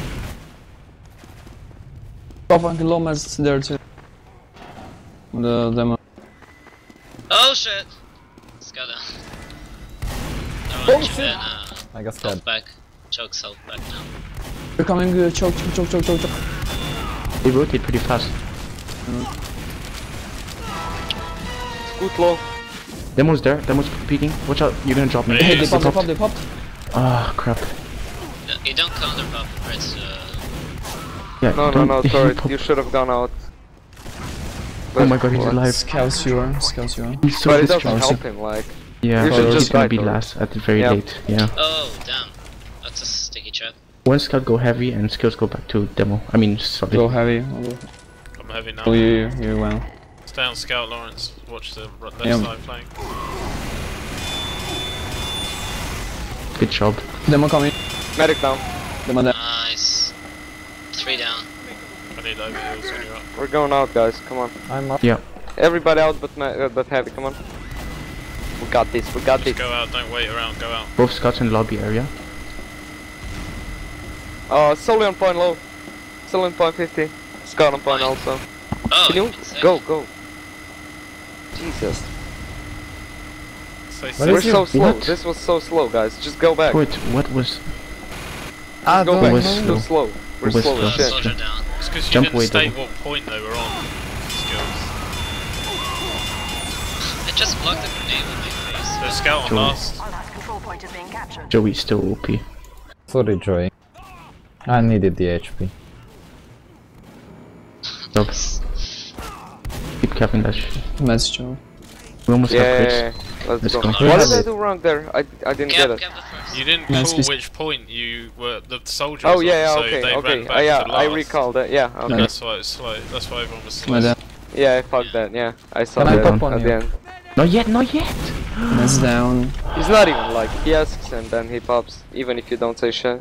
[SPEAKER 5] Top and Lomas there too. The demo.
[SPEAKER 4] Oh shit! Scout down.
[SPEAKER 6] Oh,
[SPEAKER 4] They're on
[SPEAKER 6] shit.
[SPEAKER 4] and, uh,
[SPEAKER 2] I got
[SPEAKER 4] self
[SPEAKER 2] scared.
[SPEAKER 4] back. Choke self back now.
[SPEAKER 5] They're coming. Uh, choke! Choke! Choke! Choke! Choke! choke.
[SPEAKER 1] They rotate pretty fast.
[SPEAKER 6] Scoot low.
[SPEAKER 1] Demo's there. Demo's peeking. Watch out. You're gonna drop me.
[SPEAKER 7] Hey,
[SPEAKER 5] Hey, they
[SPEAKER 7] Yes,
[SPEAKER 5] popped! They
[SPEAKER 1] popped.
[SPEAKER 5] popped! They popped!
[SPEAKER 1] Ah, crap.
[SPEAKER 4] Uh, You don't counter pop, it's uh...
[SPEAKER 1] Yeah.
[SPEAKER 6] No, no,
[SPEAKER 1] don't-
[SPEAKER 6] no,
[SPEAKER 1] he
[SPEAKER 6] sorry,
[SPEAKER 1] popped-
[SPEAKER 6] you should have gone out.
[SPEAKER 1] Oh my god, he's
[SPEAKER 6] But-
[SPEAKER 1] alive.
[SPEAKER 5] Scouts you are. Scouts you are.
[SPEAKER 1] He's so
[SPEAKER 6] But it doesn't
[SPEAKER 1] distracted.
[SPEAKER 6] help him, like.
[SPEAKER 1] Yeah,
[SPEAKER 6] You
[SPEAKER 5] should
[SPEAKER 1] he's
[SPEAKER 6] just
[SPEAKER 1] gonna
[SPEAKER 6] die
[SPEAKER 1] be
[SPEAKER 6] for it.
[SPEAKER 1] last at the very
[SPEAKER 6] Yeah.
[SPEAKER 1] late. Yeah.
[SPEAKER 4] Oh, damn. That's a sticky trap.
[SPEAKER 1] One scout go heavy and skills go back to demo. I mean, solid.
[SPEAKER 5] Go heavy. I'll go.
[SPEAKER 7] I'm heavy now.
[SPEAKER 5] Oh, you, you well.
[SPEAKER 7] Stay on scout, Lawrence. Watch the r- left
[SPEAKER 5] Yeah.
[SPEAKER 7] side flank.
[SPEAKER 1] Good job.
[SPEAKER 5] Demo coming.
[SPEAKER 6] Medic down.
[SPEAKER 5] Demo down.
[SPEAKER 4] Nice. Three down.
[SPEAKER 7] I need overheals when you're up.
[SPEAKER 6] We're going out, guys, come on.
[SPEAKER 2] I'm up.
[SPEAKER 1] Yeah.
[SPEAKER 6] Everybody out but, ma uh, but heavy, come on. We got this, we got
[SPEAKER 7] Just
[SPEAKER 6] this.
[SPEAKER 7] go out, don't wait around, go out.
[SPEAKER 1] Both scouts in lobby area.
[SPEAKER 6] Uh, solely on point low. Solely on point fifty. Scout on point also.
[SPEAKER 4] Oh,
[SPEAKER 6] Can you?
[SPEAKER 4] you've been sick.
[SPEAKER 6] Go, go. Jesus.
[SPEAKER 7] Stay
[SPEAKER 2] What
[SPEAKER 7] safe.
[SPEAKER 6] We're
[SPEAKER 2] is
[SPEAKER 6] so
[SPEAKER 2] your-
[SPEAKER 6] slow.
[SPEAKER 1] what?
[SPEAKER 6] This was so slow, guys. Just go back.
[SPEAKER 1] Wait, what was?
[SPEAKER 2] Ah,
[SPEAKER 6] Go
[SPEAKER 2] don't
[SPEAKER 6] back.
[SPEAKER 1] was
[SPEAKER 6] Too
[SPEAKER 1] slow.
[SPEAKER 6] slow. We're
[SPEAKER 1] Was
[SPEAKER 6] slow
[SPEAKER 1] slow.
[SPEAKER 6] as
[SPEAKER 4] Uh,
[SPEAKER 6] shit.
[SPEAKER 4] soldier down.
[SPEAKER 7] It's because you
[SPEAKER 1] Jump
[SPEAKER 7] didn't
[SPEAKER 1] away,
[SPEAKER 7] state
[SPEAKER 1] double.
[SPEAKER 7] what point they were on. Skills.
[SPEAKER 4] I just blocked the grenade with my face.
[SPEAKER 7] There's scout on
[SPEAKER 1] Joey.
[SPEAKER 7] last.
[SPEAKER 3] Our last control point is being captured.
[SPEAKER 1] Joey still O P.
[SPEAKER 2] Sorry, Joey. I needed the H P.
[SPEAKER 1] Job. Keep capping that shit.
[SPEAKER 5] Nice job.
[SPEAKER 1] We almost
[SPEAKER 6] Yeah,
[SPEAKER 1] have
[SPEAKER 6] yeah,
[SPEAKER 1] crits.
[SPEAKER 6] yeah. Let's,
[SPEAKER 1] Let's
[SPEAKER 6] go.
[SPEAKER 1] go.
[SPEAKER 6] What did I do wrong there? I, I didn't
[SPEAKER 4] Cap,
[SPEAKER 6] get it.
[SPEAKER 4] cap the first.
[SPEAKER 7] You didn't
[SPEAKER 5] Nice
[SPEAKER 7] call
[SPEAKER 5] piece.
[SPEAKER 7] which point you were the soldiers
[SPEAKER 6] Oh
[SPEAKER 7] on,
[SPEAKER 6] yeah, yeah,
[SPEAKER 7] so
[SPEAKER 6] okay,
[SPEAKER 7] they
[SPEAKER 6] okay.
[SPEAKER 7] ran
[SPEAKER 6] Uh,
[SPEAKER 7] back
[SPEAKER 6] yeah,
[SPEAKER 7] to
[SPEAKER 6] I
[SPEAKER 7] last.
[SPEAKER 6] recall that. Yeah, okay.
[SPEAKER 7] That's why it's slow. That's why everyone was slow.
[SPEAKER 5] My down.
[SPEAKER 6] Yeah, fuck that. Yeah, I saw
[SPEAKER 2] Can I
[SPEAKER 6] that
[SPEAKER 2] pop on
[SPEAKER 6] at
[SPEAKER 2] you?
[SPEAKER 6] the end.
[SPEAKER 1] Not yet, not yet.
[SPEAKER 5] That's down.
[SPEAKER 6] He's not even like he asks and then he pops, even if you don't say shit.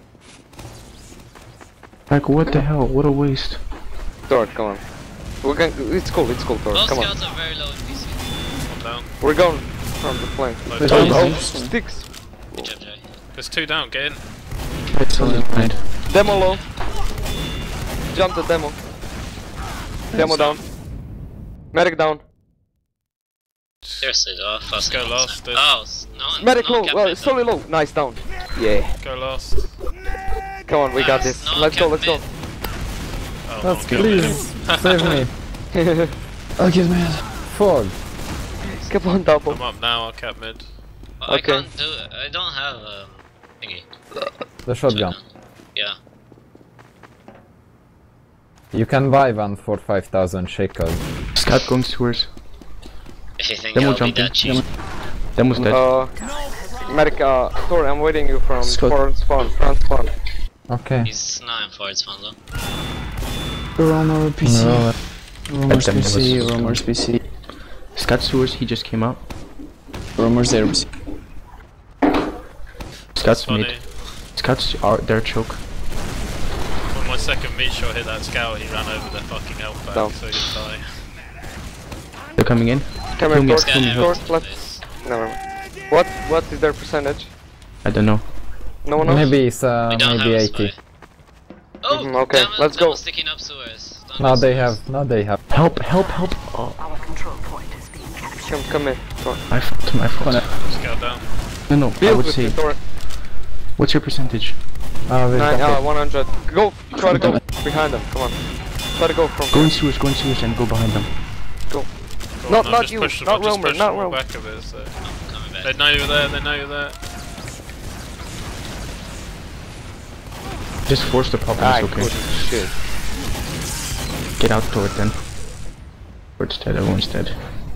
[SPEAKER 1] Like what the hell? What a waste.
[SPEAKER 6] Thor, come on. We're going. It's cool. It's cool, Thor.
[SPEAKER 4] Both
[SPEAKER 6] Come on.
[SPEAKER 4] scouts are very low in P C.
[SPEAKER 7] One down.
[SPEAKER 6] We're going from the flank.
[SPEAKER 7] Low
[SPEAKER 5] There's
[SPEAKER 7] down.
[SPEAKER 5] two
[SPEAKER 6] Oh,
[SPEAKER 5] down.
[SPEAKER 6] sticks.
[SPEAKER 4] Good job, Joey.
[SPEAKER 7] There's two down. Get in.
[SPEAKER 1] It's solid behind.
[SPEAKER 6] Demo low. Jump the demo. Demo down. Medic down.
[SPEAKER 4] Seriously, though,
[SPEAKER 7] Let's
[SPEAKER 4] fast
[SPEAKER 7] go last. Then.
[SPEAKER 4] Oh, s- no one.
[SPEAKER 6] Medic
[SPEAKER 4] no
[SPEAKER 6] low.
[SPEAKER 4] one kept
[SPEAKER 6] Well,
[SPEAKER 4] mid,
[SPEAKER 6] solely low. Nice down. Yeah.
[SPEAKER 7] Go last.
[SPEAKER 6] Come on, we got
[SPEAKER 4] Nice.
[SPEAKER 6] this.
[SPEAKER 4] No one
[SPEAKER 6] Let's go.
[SPEAKER 4] kept
[SPEAKER 6] Let's go.
[SPEAKER 4] mid.
[SPEAKER 2] That's
[SPEAKER 7] kill
[SPEAKER 2] please save me.
[SPEAKER 5] I'll get mad.
[SPEAKER 2] Fog.
[SPEAKER 6] Skip on double.
[SPEAKER 7] I'm up now, I'll cap mid.
[SPEAKER 4] Well, I
[SPEAKER 6] Okay.
[SPEAKER 4] can't do it. I don't have um thingy.
[SPEAKER 2] The shotgun.
[SPEAKER 4] Yeah.
[SPEAKER 2] You can buy one for five thousand shekels.
[SPEAKER 1] Scout going sewers.
[SPEAKER 4] If you think
[SPEAKER 1] Demo
[SPEAKER 4] I'll be
[SPEAKER 1] jumping.
[SPEAKER 4] that cheap.
[SPEAKER 1] Demo's dead.
[SPEAKER 6] Uh, medic, uh, Thor, I'm waiting you from
[SPEAKER 5] Scott.
[SPEAKER 6] front spawn, front spawn.
[SPEAKER 2] Okay.
[SPEAKER 4] He's not in forward spawn though.
[SPEAKER 5] Rumor P C.
[SPEAKER 2] No,
[SPEAKER 5] Rumors
[SPEAKER 1] At
[SPEAKER 5] P
[SPEAKER 1] them
[SPEAKER 5] C.
[SPEAKER 1] was-
[SPEAKER 5] Rumors P C.
[SPEAKER 1] Scout sewers, he just came out.
[SPEAKER 5] Rumors there P C.
[SPEAKER 1] Scouts
[SPEAKER 7] Funny.
[SPEAKER 1] mid. Scouts are their choke.
[SPEAKER 7] When my second meat shot hit that scout, he ran over the fucking health bag,
[SPEAKER 6] No.
[SPEAKER 7] so he didn't die.
[SPEAKER 1] They're coming in.
[SPEAKER 6] Come
[SPEAKER 1] Kill
[SPEAKER 6] here,
[SPEAKER 1] me.
[SPEAKER 6] Thor,
[SPEAKER 4] Scan
[SPEAKER 6] Thor,
[SPEAKER 4] everything
[SPEAKER 6] left.
[SPEAKER 4] place.
[SPEAKER 6] Never mind. What, what is their percentage?
[SPEAKER 1] I don't know.
[SPEAKER 6] No one knows?
[SPEAKER 2] maybe it's uh,
[SPEAKER 4] We don't
[SPEAKER 2] maybe
[SPEAKER 4] have a
[SPEAKER 2] eighty.
[SPEAKER 4] spy. Oh,
[SPEAKER 6] Mhm, okay,
[SPEAKER 4] damn it,
[SPEAKER 6] let's
[SPEAKER 4] that
[SPEAKER 6] go.
[SPEAKER 4] was sticking up sewers. Don't
[SPEAKER 2] Now
[SPEAKER 4] go
[SPEAKER 2] they
[SPEAKER 4] sewers.
[SPEAKER 2] have. Now they have.
[SPEAKER 1] Help! Help! Help! Oh,
[SPEAKER 3] Our control point is being captured.
[SPEAKER 6] Come, come in. Thor.
[SPEAKER 1] my fault. My fault.
[SPEAKER 7] Scout down.
[SPEAKER 1] No, no. I
[SPEAKER 6] Build
[SPEAKER 1] would
[SPEAKER 6] with me,
[SPEAKER 1] say.
[SPEAKER 6] Thor.
[SPEAKER 1] What's your percentage?
[SPEAKER 2] Ah, we've
[SPEAKER 6] Nine,
[SPEAKER 2] got
[SPEAKER 6] uh,
[SPEAKER 2] it.
[SPEAKER 6] one hundred. Go, try to go behind them, come on. Try to go from
[SPEAKER 1] Go in sewers. Go in sewers and go behind them.
[SPEAKER 7] Go
[SPEAKER 6] Not-
[SPEAKER 7] on,
[SPEAKER 6] not
[SPEAKER 7] just
[SPEAKER 6] you,
[SPEAKER 7] push them,
[SPEAKER 6] not
[SPEAKER 7] just
[SPEAKER 6] Roamer,
[SPEAKER 7] push
[SPEAKER 6] not
[SPEAKER 7] them all
[SPEAKER 6] Roamer.
[SPEAKER 7] back a bit, so.
[SPEAKER 4] Coming back.
[SPEAKER 7] They know you're there, they know you're there.
[SPEAKER 1] Just force the problem.
[SPEAKER 6] Ah,
[SPEAKER 1] It's okay.
[SPEAKER 6] good shit.
[SPEAKER 1] Get out to it then. It's dead. Everyone's dead.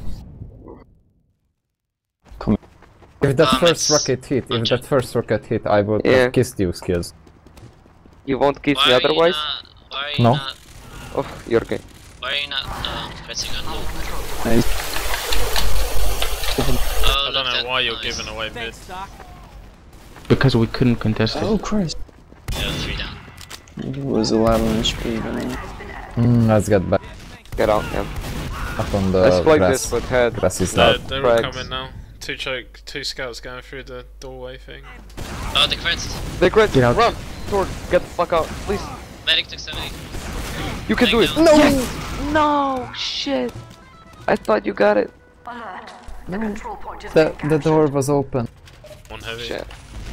[SPEAKER 2] If that
[SPEAKER 4] Um,
[SPEAKER 2] first
[SPEAKER 4] it's
[SPEAKER 2] rocket hit, if
[SPEAKER 4] hundred.
[SPEAKER 2] that first rocket hit, I would
[SPEAKER 6] Yeah.
[SPEAKER 2] have kissed you, skills.
[SPEAKER 6] You won't kiss
[SPEAKER 4] Why
[SPEAKER 6] me
[SPEAKER 4] are you
[SPEAKER 6] otherwise?
[SPEAKER 4] not- Why are you
[SPEAKER 2] No.
[SPEAKER 4] not?
[SPEAKER 6] Oh, you're okay.
[SPEAKER 4] Why are you not um, pressing on loop?
[SPEAKER 5] Nice.
[SPEAKER 4] Oh,
[SPEAKER 7] I don't
[SPEAKER 4] look,
[SPEAKER 7] know
[SPEAKER 4] that-
[SPEAKER 7] why you're
[SPEAKER 4] nice.
[SPEAKER 7] giving away mid.
[SPEAKER 1] Because we couldn't contest it.
[SPEAKER 5] Oh Christ.
[SPEAKER 4] Yeah, three down.
[SPEAKER 5] It was eleven H P. But
[SPEAKER 2] Mm, let's get back
[SPEAKER 6] Get out, man.
[SPEAKER 2] up on the
[SPEAKER 6] Let's play
[SPEAKER 2] grass.
[SPEAKER 6] this with head.
[SPEAKER 2] Grass is
[SPEAKER 7] They're,
[SPEAKER 2] out.
[SPEAKER 7] they're all
[SPEAKER 6] Frags.
[SPEAKER 7] coming now. Two choke, two scouts going through the doorway thing.
[SPEAKER 4] Oh, the crits.
[SPEAKER 6] They crit.
[SPEAKER 1] Get out.
[SPEAKER 6] Run. Thor, get the fuck out, please.
[SPEAKER 4] Medic took seventy.
[SPEAKER 6] You can do it.
[SPEAKER 4] Take down.
[SPEAKER 6] No! No! Shit! I thought you got it.
[SPEAKER 3] Alert. The control point is
[SPEAKER 2] The
[SPEAKER 3] being
[SPEAKER 2] the
[SPEAKER 3] captured.
[SPEAKER 2] door was open.
[SPEAKER 7] One heavy.
[SPEAKER 6] Shit.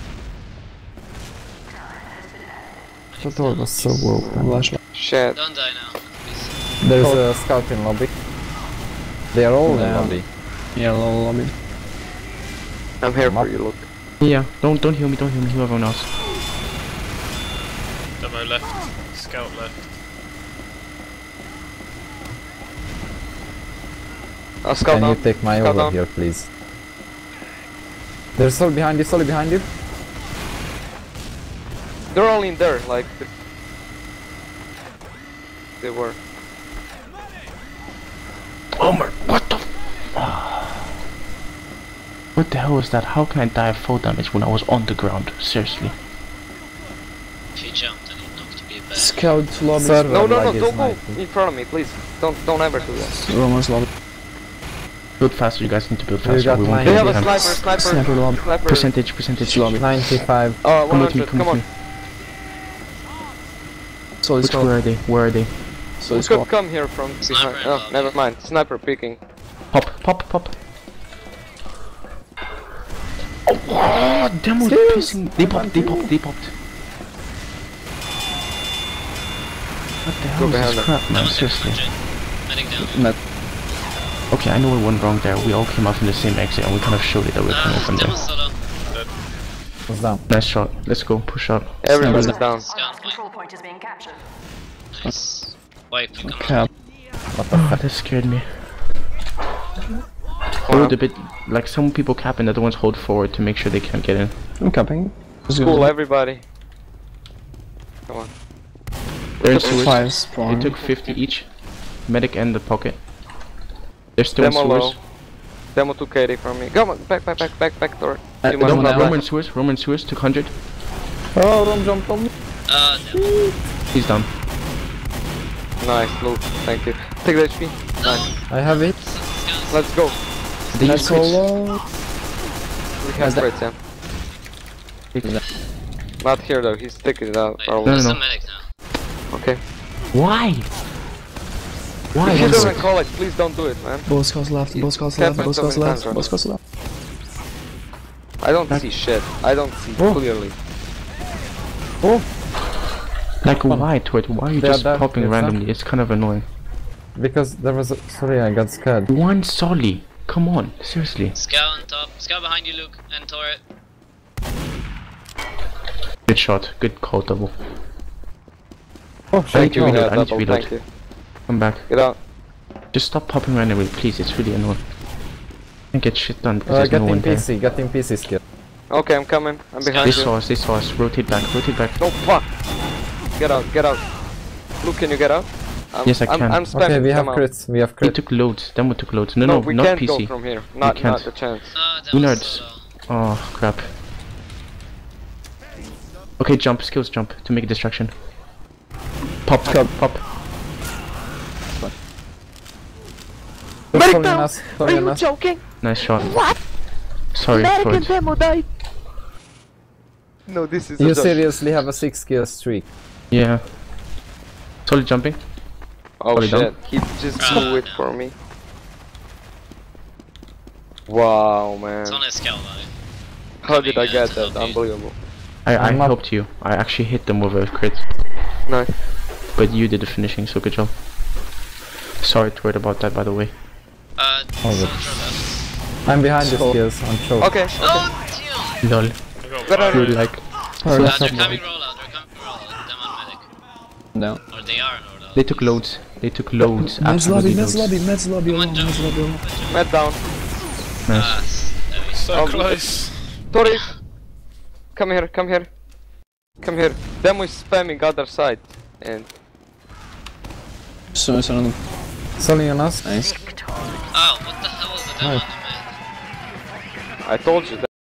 [SPEAKER 2] The door was so open.
[SPEAKER 6] Shit.
[SPEAKER 4] Don't die now, please.
[SPEAKER 2] There's a scout in lobby. They are all in
[SPEAKER 5] Yeah.
[SPEAKER 2] lobby.
[SPEAKER 5] Yeah, low lobby.
[SPEAKER 6] I'm here
[SPEAKER 2] Come up.
[SPEAKER 6] for you, look.
[SPEAKER 1] Yeah. Don't don't heal me. Don't heal me. Heal everyone else.
[SPEAKER 7] Demo left, scout left.
[SPEAKER 6] Uh, scout
[SPEAKER 2] Can
[SPEAKER 6] down.
[SPEAKER 2] you take my
[SPEAKER 6] Scout
[SPEAKER 2] over
[SPEAKER 6] down.
[SPEAKER 2] here, please? There's Sol behind you. Sol behind you.
[SPEAKER 6] They're all in there, like... the- They were.
[SPEAKER 1] Oh my! What the? What the hell was that? How can I die of full damage when I was on the ground? Seriously.
[SPEAKER 4] If you jumped and you knocked me back.
[SPEAKER 5] Scout lobby.
[SPEAKER 2] Server
[SPEAKER 6] No, no, no,
[SPEAKER 2] lag is
[SPEAKER 6] don't go
[SPEAKER 2] ninety.
[SPEAKER 6] in front of me, please. Don't, don't ever do that.
[SPEAKER 5] Rumors lobby.
[SPEAKER 1] Build faster. You guys need to build
[SPEAKER 2] You
[SPEAKER 1] faster.
[SPEAKER 2] got
[SPEAKER 1] We won't
[SPEAKER 2] nine.
[SPEAKER 6] They
[SPEAKER 1] get
[SPEAKER 6] have a
[SPEAKER 1] them.
[SPEAKER 6] sniper, sniper,
[SPEAKER 5] Sniper lobby.
[SPEAKER 6] sniper.
[SPEAKER 1] Percentage. Percentage.
[SPEAKER 5] Lobby.
[SPEAKER 2] ninety-five.
[SPEAKER 6] Uh,
[SPEAKER 1] Come
[SPEAKER 6] one
[SPEAKER 1] with me.
[SPEAKER 6] hundred,
[SPEAKER 1] Come
[SPEAKER 6] come
[SPEAKER 1] with
[SPEAKER 6] on.
[SPEAKER 1] me.
[SPEAKER 5] So it's
[SPEAKER 1] Which where are they? Where are they?
[SPEAKER 5] So
[SPEAKER 6] You
[SPEAKER 5] it's
[SPEAKER 6] could come here from
[SPEAKER 4] Sniper
[SPEAKER 6] behind.
[SPEAKER 4] in
[SPEAKER 6] Oh,
[SPEAKER 4] lobby.
[SPEAKER 6] never mind. Sniper peeking.
[SPEAKER 1] Pop! Pop! Pop! Oh, oh demo pissing. They popped. They popped. They popped. What the hell is
[SPEAKER 6] behind
[SPEAKER 1] this
[SPEAKER 6] them.
[SPEAKER 1] crap,
[SPEAKER 4] That
[SPEAKER 1] man?
[SPEAKER 4] was there,
[SPEAKER 1] Seriously.
[SPEAKER 4] one hundred. Medic down.
[SPEAKER 5] Met.
[SPEAKER 1] Okay, I know what went wrong there. We all came out from the same exit and we kind of showed it that we were coming
[SPEAKER 4] Uh,
[SPEAKER 1] from
[SPEAKER 4] demo
[SPEAKER 1] there.
[SPEAKER 4] solo.
[SPEAKER 2] Was down.
[SPEAKER 1] Nice shot. Let's go. Push out.
[SPEAKER 6] Everybody's
[SPEAKER 5] Sniper's
[SPEAKER 6] down.
[SPEAKER 4] Scout
[SPEAKER 3] Our
[SPEAKER 4] point.
[SPEAKER 3] control point is being captured.
[SPEAKER 4] Nice. Wipe, come on.
[SPEAKER 5] Cap.
[SPEAKER 2] What the
[SPEAKER 1] Oh,
[SPEAKER 2] fuck?
[SPEAKER 1] that scared me. Hold a bit. Like some people cap and the other ones hold forward to make sure they can't get in.
[SPEAKER 5] I'm capping. Let's go.
[SPEAKER 6] Cool, everybody. Come on.
[SPEAKER 1] They're in sewers.
[SPEAKER 5] Five
[SPEAKER 1] They
[SPEAKER 5] spawn.
[SPEAKER 1] took fifty each. Medic and the pocket. They're still
[SPEAKER 6] Demo
[SPEAKER 1] in
[SPEAKER 6] low.
[SPEAKER 1] sewers.
[SPEAKER 6] Demo took eighty from me. Come on, back, back, back, back, back, Thor.
[SPEAKER 5] Uh,
[SPEAKER 6] You must
[SPEAKER 5] Demo
[SPEAKER 6] not
[SPEAKER 5] down.
[SPEAKER 6] back.
[SPEAKER 1] Roman sewers. Roman sewers took one hundred.
[SPEAKER 2] Oh, don't jump on me.
[SPEAKER 4] Uh, demo.
[SPEAKER 1] He's done.
[SPEAKER 6] Nice, Luke. Thank you. Take the H P. Nice.
[SPEAKER 2] I have it.
[SPEAKER 4] Scouts.
[SPEAKER 6] Let's go.
[SPEAKER 1] They
[SPEAKER 5] That's
[SPEAKER 1] use crits.
[SPEAKER 5] solo.
[SPEAKER 6] We have
[SPEAKER 5] that-
[SPEAKER 6] crits, yeah. Not here though, he's sticking it out.
[SPEAKER 4] Wait,
[SPEAKER 6] Or
[SPEAKER 1] No,
[SPEAKER 4] who's
[SPEAKER 1] no,
[SPEAKER 4] the
[SPEAKER 1] no.
[SPEAKER 4] medic now?
[SPEAKER 6] Okay.
[SPEAKER 1] Why? Why?
[SPEAKER 6] If you
[SPEAKER 1] Why?
[SPEAKER 6] don't call it, please don't do it, man.
[SPEAKER 5] Both scouts left. Both scouts
[SPEAKER 6] Can't
[SPEAKER 5] left.
[SPEAKER 6] find
[SPEAKER 5] Both
[SPEAKER 6] so
[SPEAKER 5] scouts
[SPEAKER 6] many
[SPEAKER 5] left.
[SPEAKER 6] times,
[SPEAKER 5] Both scouts left.
[SPEAKER 6] I don't see shit. I don't see
[SPEAKER 2] Oh.
[SPEAKER 6] clearly.
[SPEAKER 2] Oh,
[SPEAKER 1] Like why, Twit? Why are you
[SPEAKER 2] They are
[SPEAKER 1] just
[SPEAKER 2] dead,
[SPEAKER 1] popping
[SPEAKER 2] it's
[SPEAKER 1] randomly? It's kind of annoying.
[SPEAKER 2] Because there was a... Sorry, I got scared.
[SPEAKER 1] One solly. Come on, seriously.
[SPEAKER 4] Scout on top. Scout behind you, Luke, and turret.
[SPEAKER 1] Good shot. Good call double.
[SPEAKER 2] Oh,
[SPEAKER 1] I need
[SPEAKER 2] shit,
[SPEAKER 1] to
[SPEAKER 2] no.
[SPEAKER 1] reload.
[SPEAKER 6] Yeah,
[SPEAKER 1] I need to
[SPEAKER 6] double,
[SPEAKER 1] reload.
[SPEAKER 6] thank you.
[SPEAKER 1] Come back.
[SPEAKER 6] Get out.
[SPEAKER 1] Just stop popping randomly, please. It's really annoying. Can't get shit done because
[SPEAKER 2] Uh,
[SPEAKER 1] there's
[SPEAKER 2] get
[SPEAKER 1] no one
[SPEAKER 2] in
[SPEAKER 1] there.
[SPEAKER 2] P C, get in P C skill.
[SPEAKER 6] Okay, I'm coming. I'm behind
[SPEAKER 1] They
[SPEAKER 6] you.
[SPEAKER 1] saw us. They saw us. Rotate back. Rotate back.
[SPEAKER 6] No, fuck. Get out, get out. Luke, can you get out? I'm,
[SPEAKER 1] Yes, I
[SPEAKER 6] I'm,
[SPEAKER 1] can.
[SPEAKER 6] I'm spamming.
[SPEAKER 2] Okay, we have
[SPEAKER 6] come out.
[SPEAKER 2] crits, we have
[SPEAKER 1] They
[SPEAKER 2] crits.
[SPEAKER 1] took loads. Then we took loads. No,
[SPEAKER 6] No,
[SPEAKER 1] no,
[SPEAKER 6] we
[SPEAKER 1] not
[SPEAKER 6] can't
[SPEAKER 1] P C.
[SPEAKER 6] go from here. Not,
[SPEAKER 1] can't.
[SPEAKER 6] not a chance.
[SPEAKER 4] Oh, that
[SPEAKER 1] You
[SPEAKER 4] was
[SPEAKER 1] nerds.
[SPEAKER 4] so low.
[SPEAKER 1] Oh crap. Okay, jump. Skills jump to make a distraction. Pop, pop, pop.
[SPEAKER 2] Medic down! Are you
[SPEAKER 6] joking?
[SPEAKER 1] Nice shot.
[SPEAKER 6] What?
[SPEAKER 1] Sorry for it.
[SPEAKER 6] demo died. No, this is
[SPEAKER 2] You
[SPEAKER 6] a joke.
[SPEAKER 2] seriously have a six kill streak.
[SPEAKER 1] Yeah. Solid jumping.
[SPEAKER 6] Oh
[SPEAKER 1] Sorry,
[SPEAKER 6] shit,
[SPEAKER 1] done.
[SPEAKER 6] he just
[SPEAKER 4] Ah,
[SPEAKER 6] blew it
[SPEAKER 4] no.
[SPEAKER 6] for me. Wow, man.
[SPEAKER 4] It's on his scout line.
[SPEAKER 6] How did I
[SPEAKER 4] coming, uh,
[SPEAKER 6] get
[SPEAKER 4] to
[SPEAKER 6] that?
[SPEAKER 4] help you.
[SPEAKER 6] Unbelievable.
[SPEAKER 1] I, I
[SPEAKER 2] I'm up.
[SPEAKER 1] helped you. I actually hit them with a crit.
[SPEAKER 6] Nice.
[SPEAKER 1] But you did the finishing, so good job. Sorry to word about that, by the way.
[SPEAKER 4] Uh,
[SPEAKER 2] Oh,
[SPEAKER 4] Soldier
[SPEAKER 2] good.
[SPEAKER 4] left.
[SPEAKER 2] I'm behind the skills, I'm choke.
[SPEAKER 6] Okay, okay.
[SPEAKER 4] Oh, damn!
[SPEAKER 1] Lol.
[SPEAKER 7] I got
[SPEAKER 6] Better-
[SPEAKER 7] fire.
[SPEAKER 1] You're like...
[SPEAKER 4] Uh,
[SPEAKER 1] so
[SPEAKER 4] they're
[SPEAKER 1] someone-
[SPEAKER 4] coming rollout, they're coming rollout. Them on medic.
[SPEAKER 5] No.
[SPEAKER 4] Or they are on rollout.
[SPEAKER 1] They took loads. They took loads.
[SPEAKER 5] Meds
[SPEAKER 1] Absolutely
[SPEAKER 5] lobby, meds
[SPEAKER 1] loads.
[SPEAKER 5] lobby, meds lobby
[SPEAKER 4] Come on,
[SPEAKER 5] alone,
[SPEAKER 4] jump.
[SPEAKER 5] meds lobby alone.
[SPEAKER 6] Med down.
[SPEAKER 1] Nice.
[SPEAKER 4] Ah, s- there we go.
[SPEAKER 7] So
[SPEAKER 6] Oh,
[SPEAKER 7] close.
[SPEAKER 6] Tori! Come here, come here. Come here. Demo is spamming other side. And
[SPEAKER 5] So, so,
[SPEAKER 2] Sully on us.
[SPEAKER 5] nice.
[SPEAKER 4] Oh, what the hell is the demo on the man?
[SPEAKER 6] I told you that.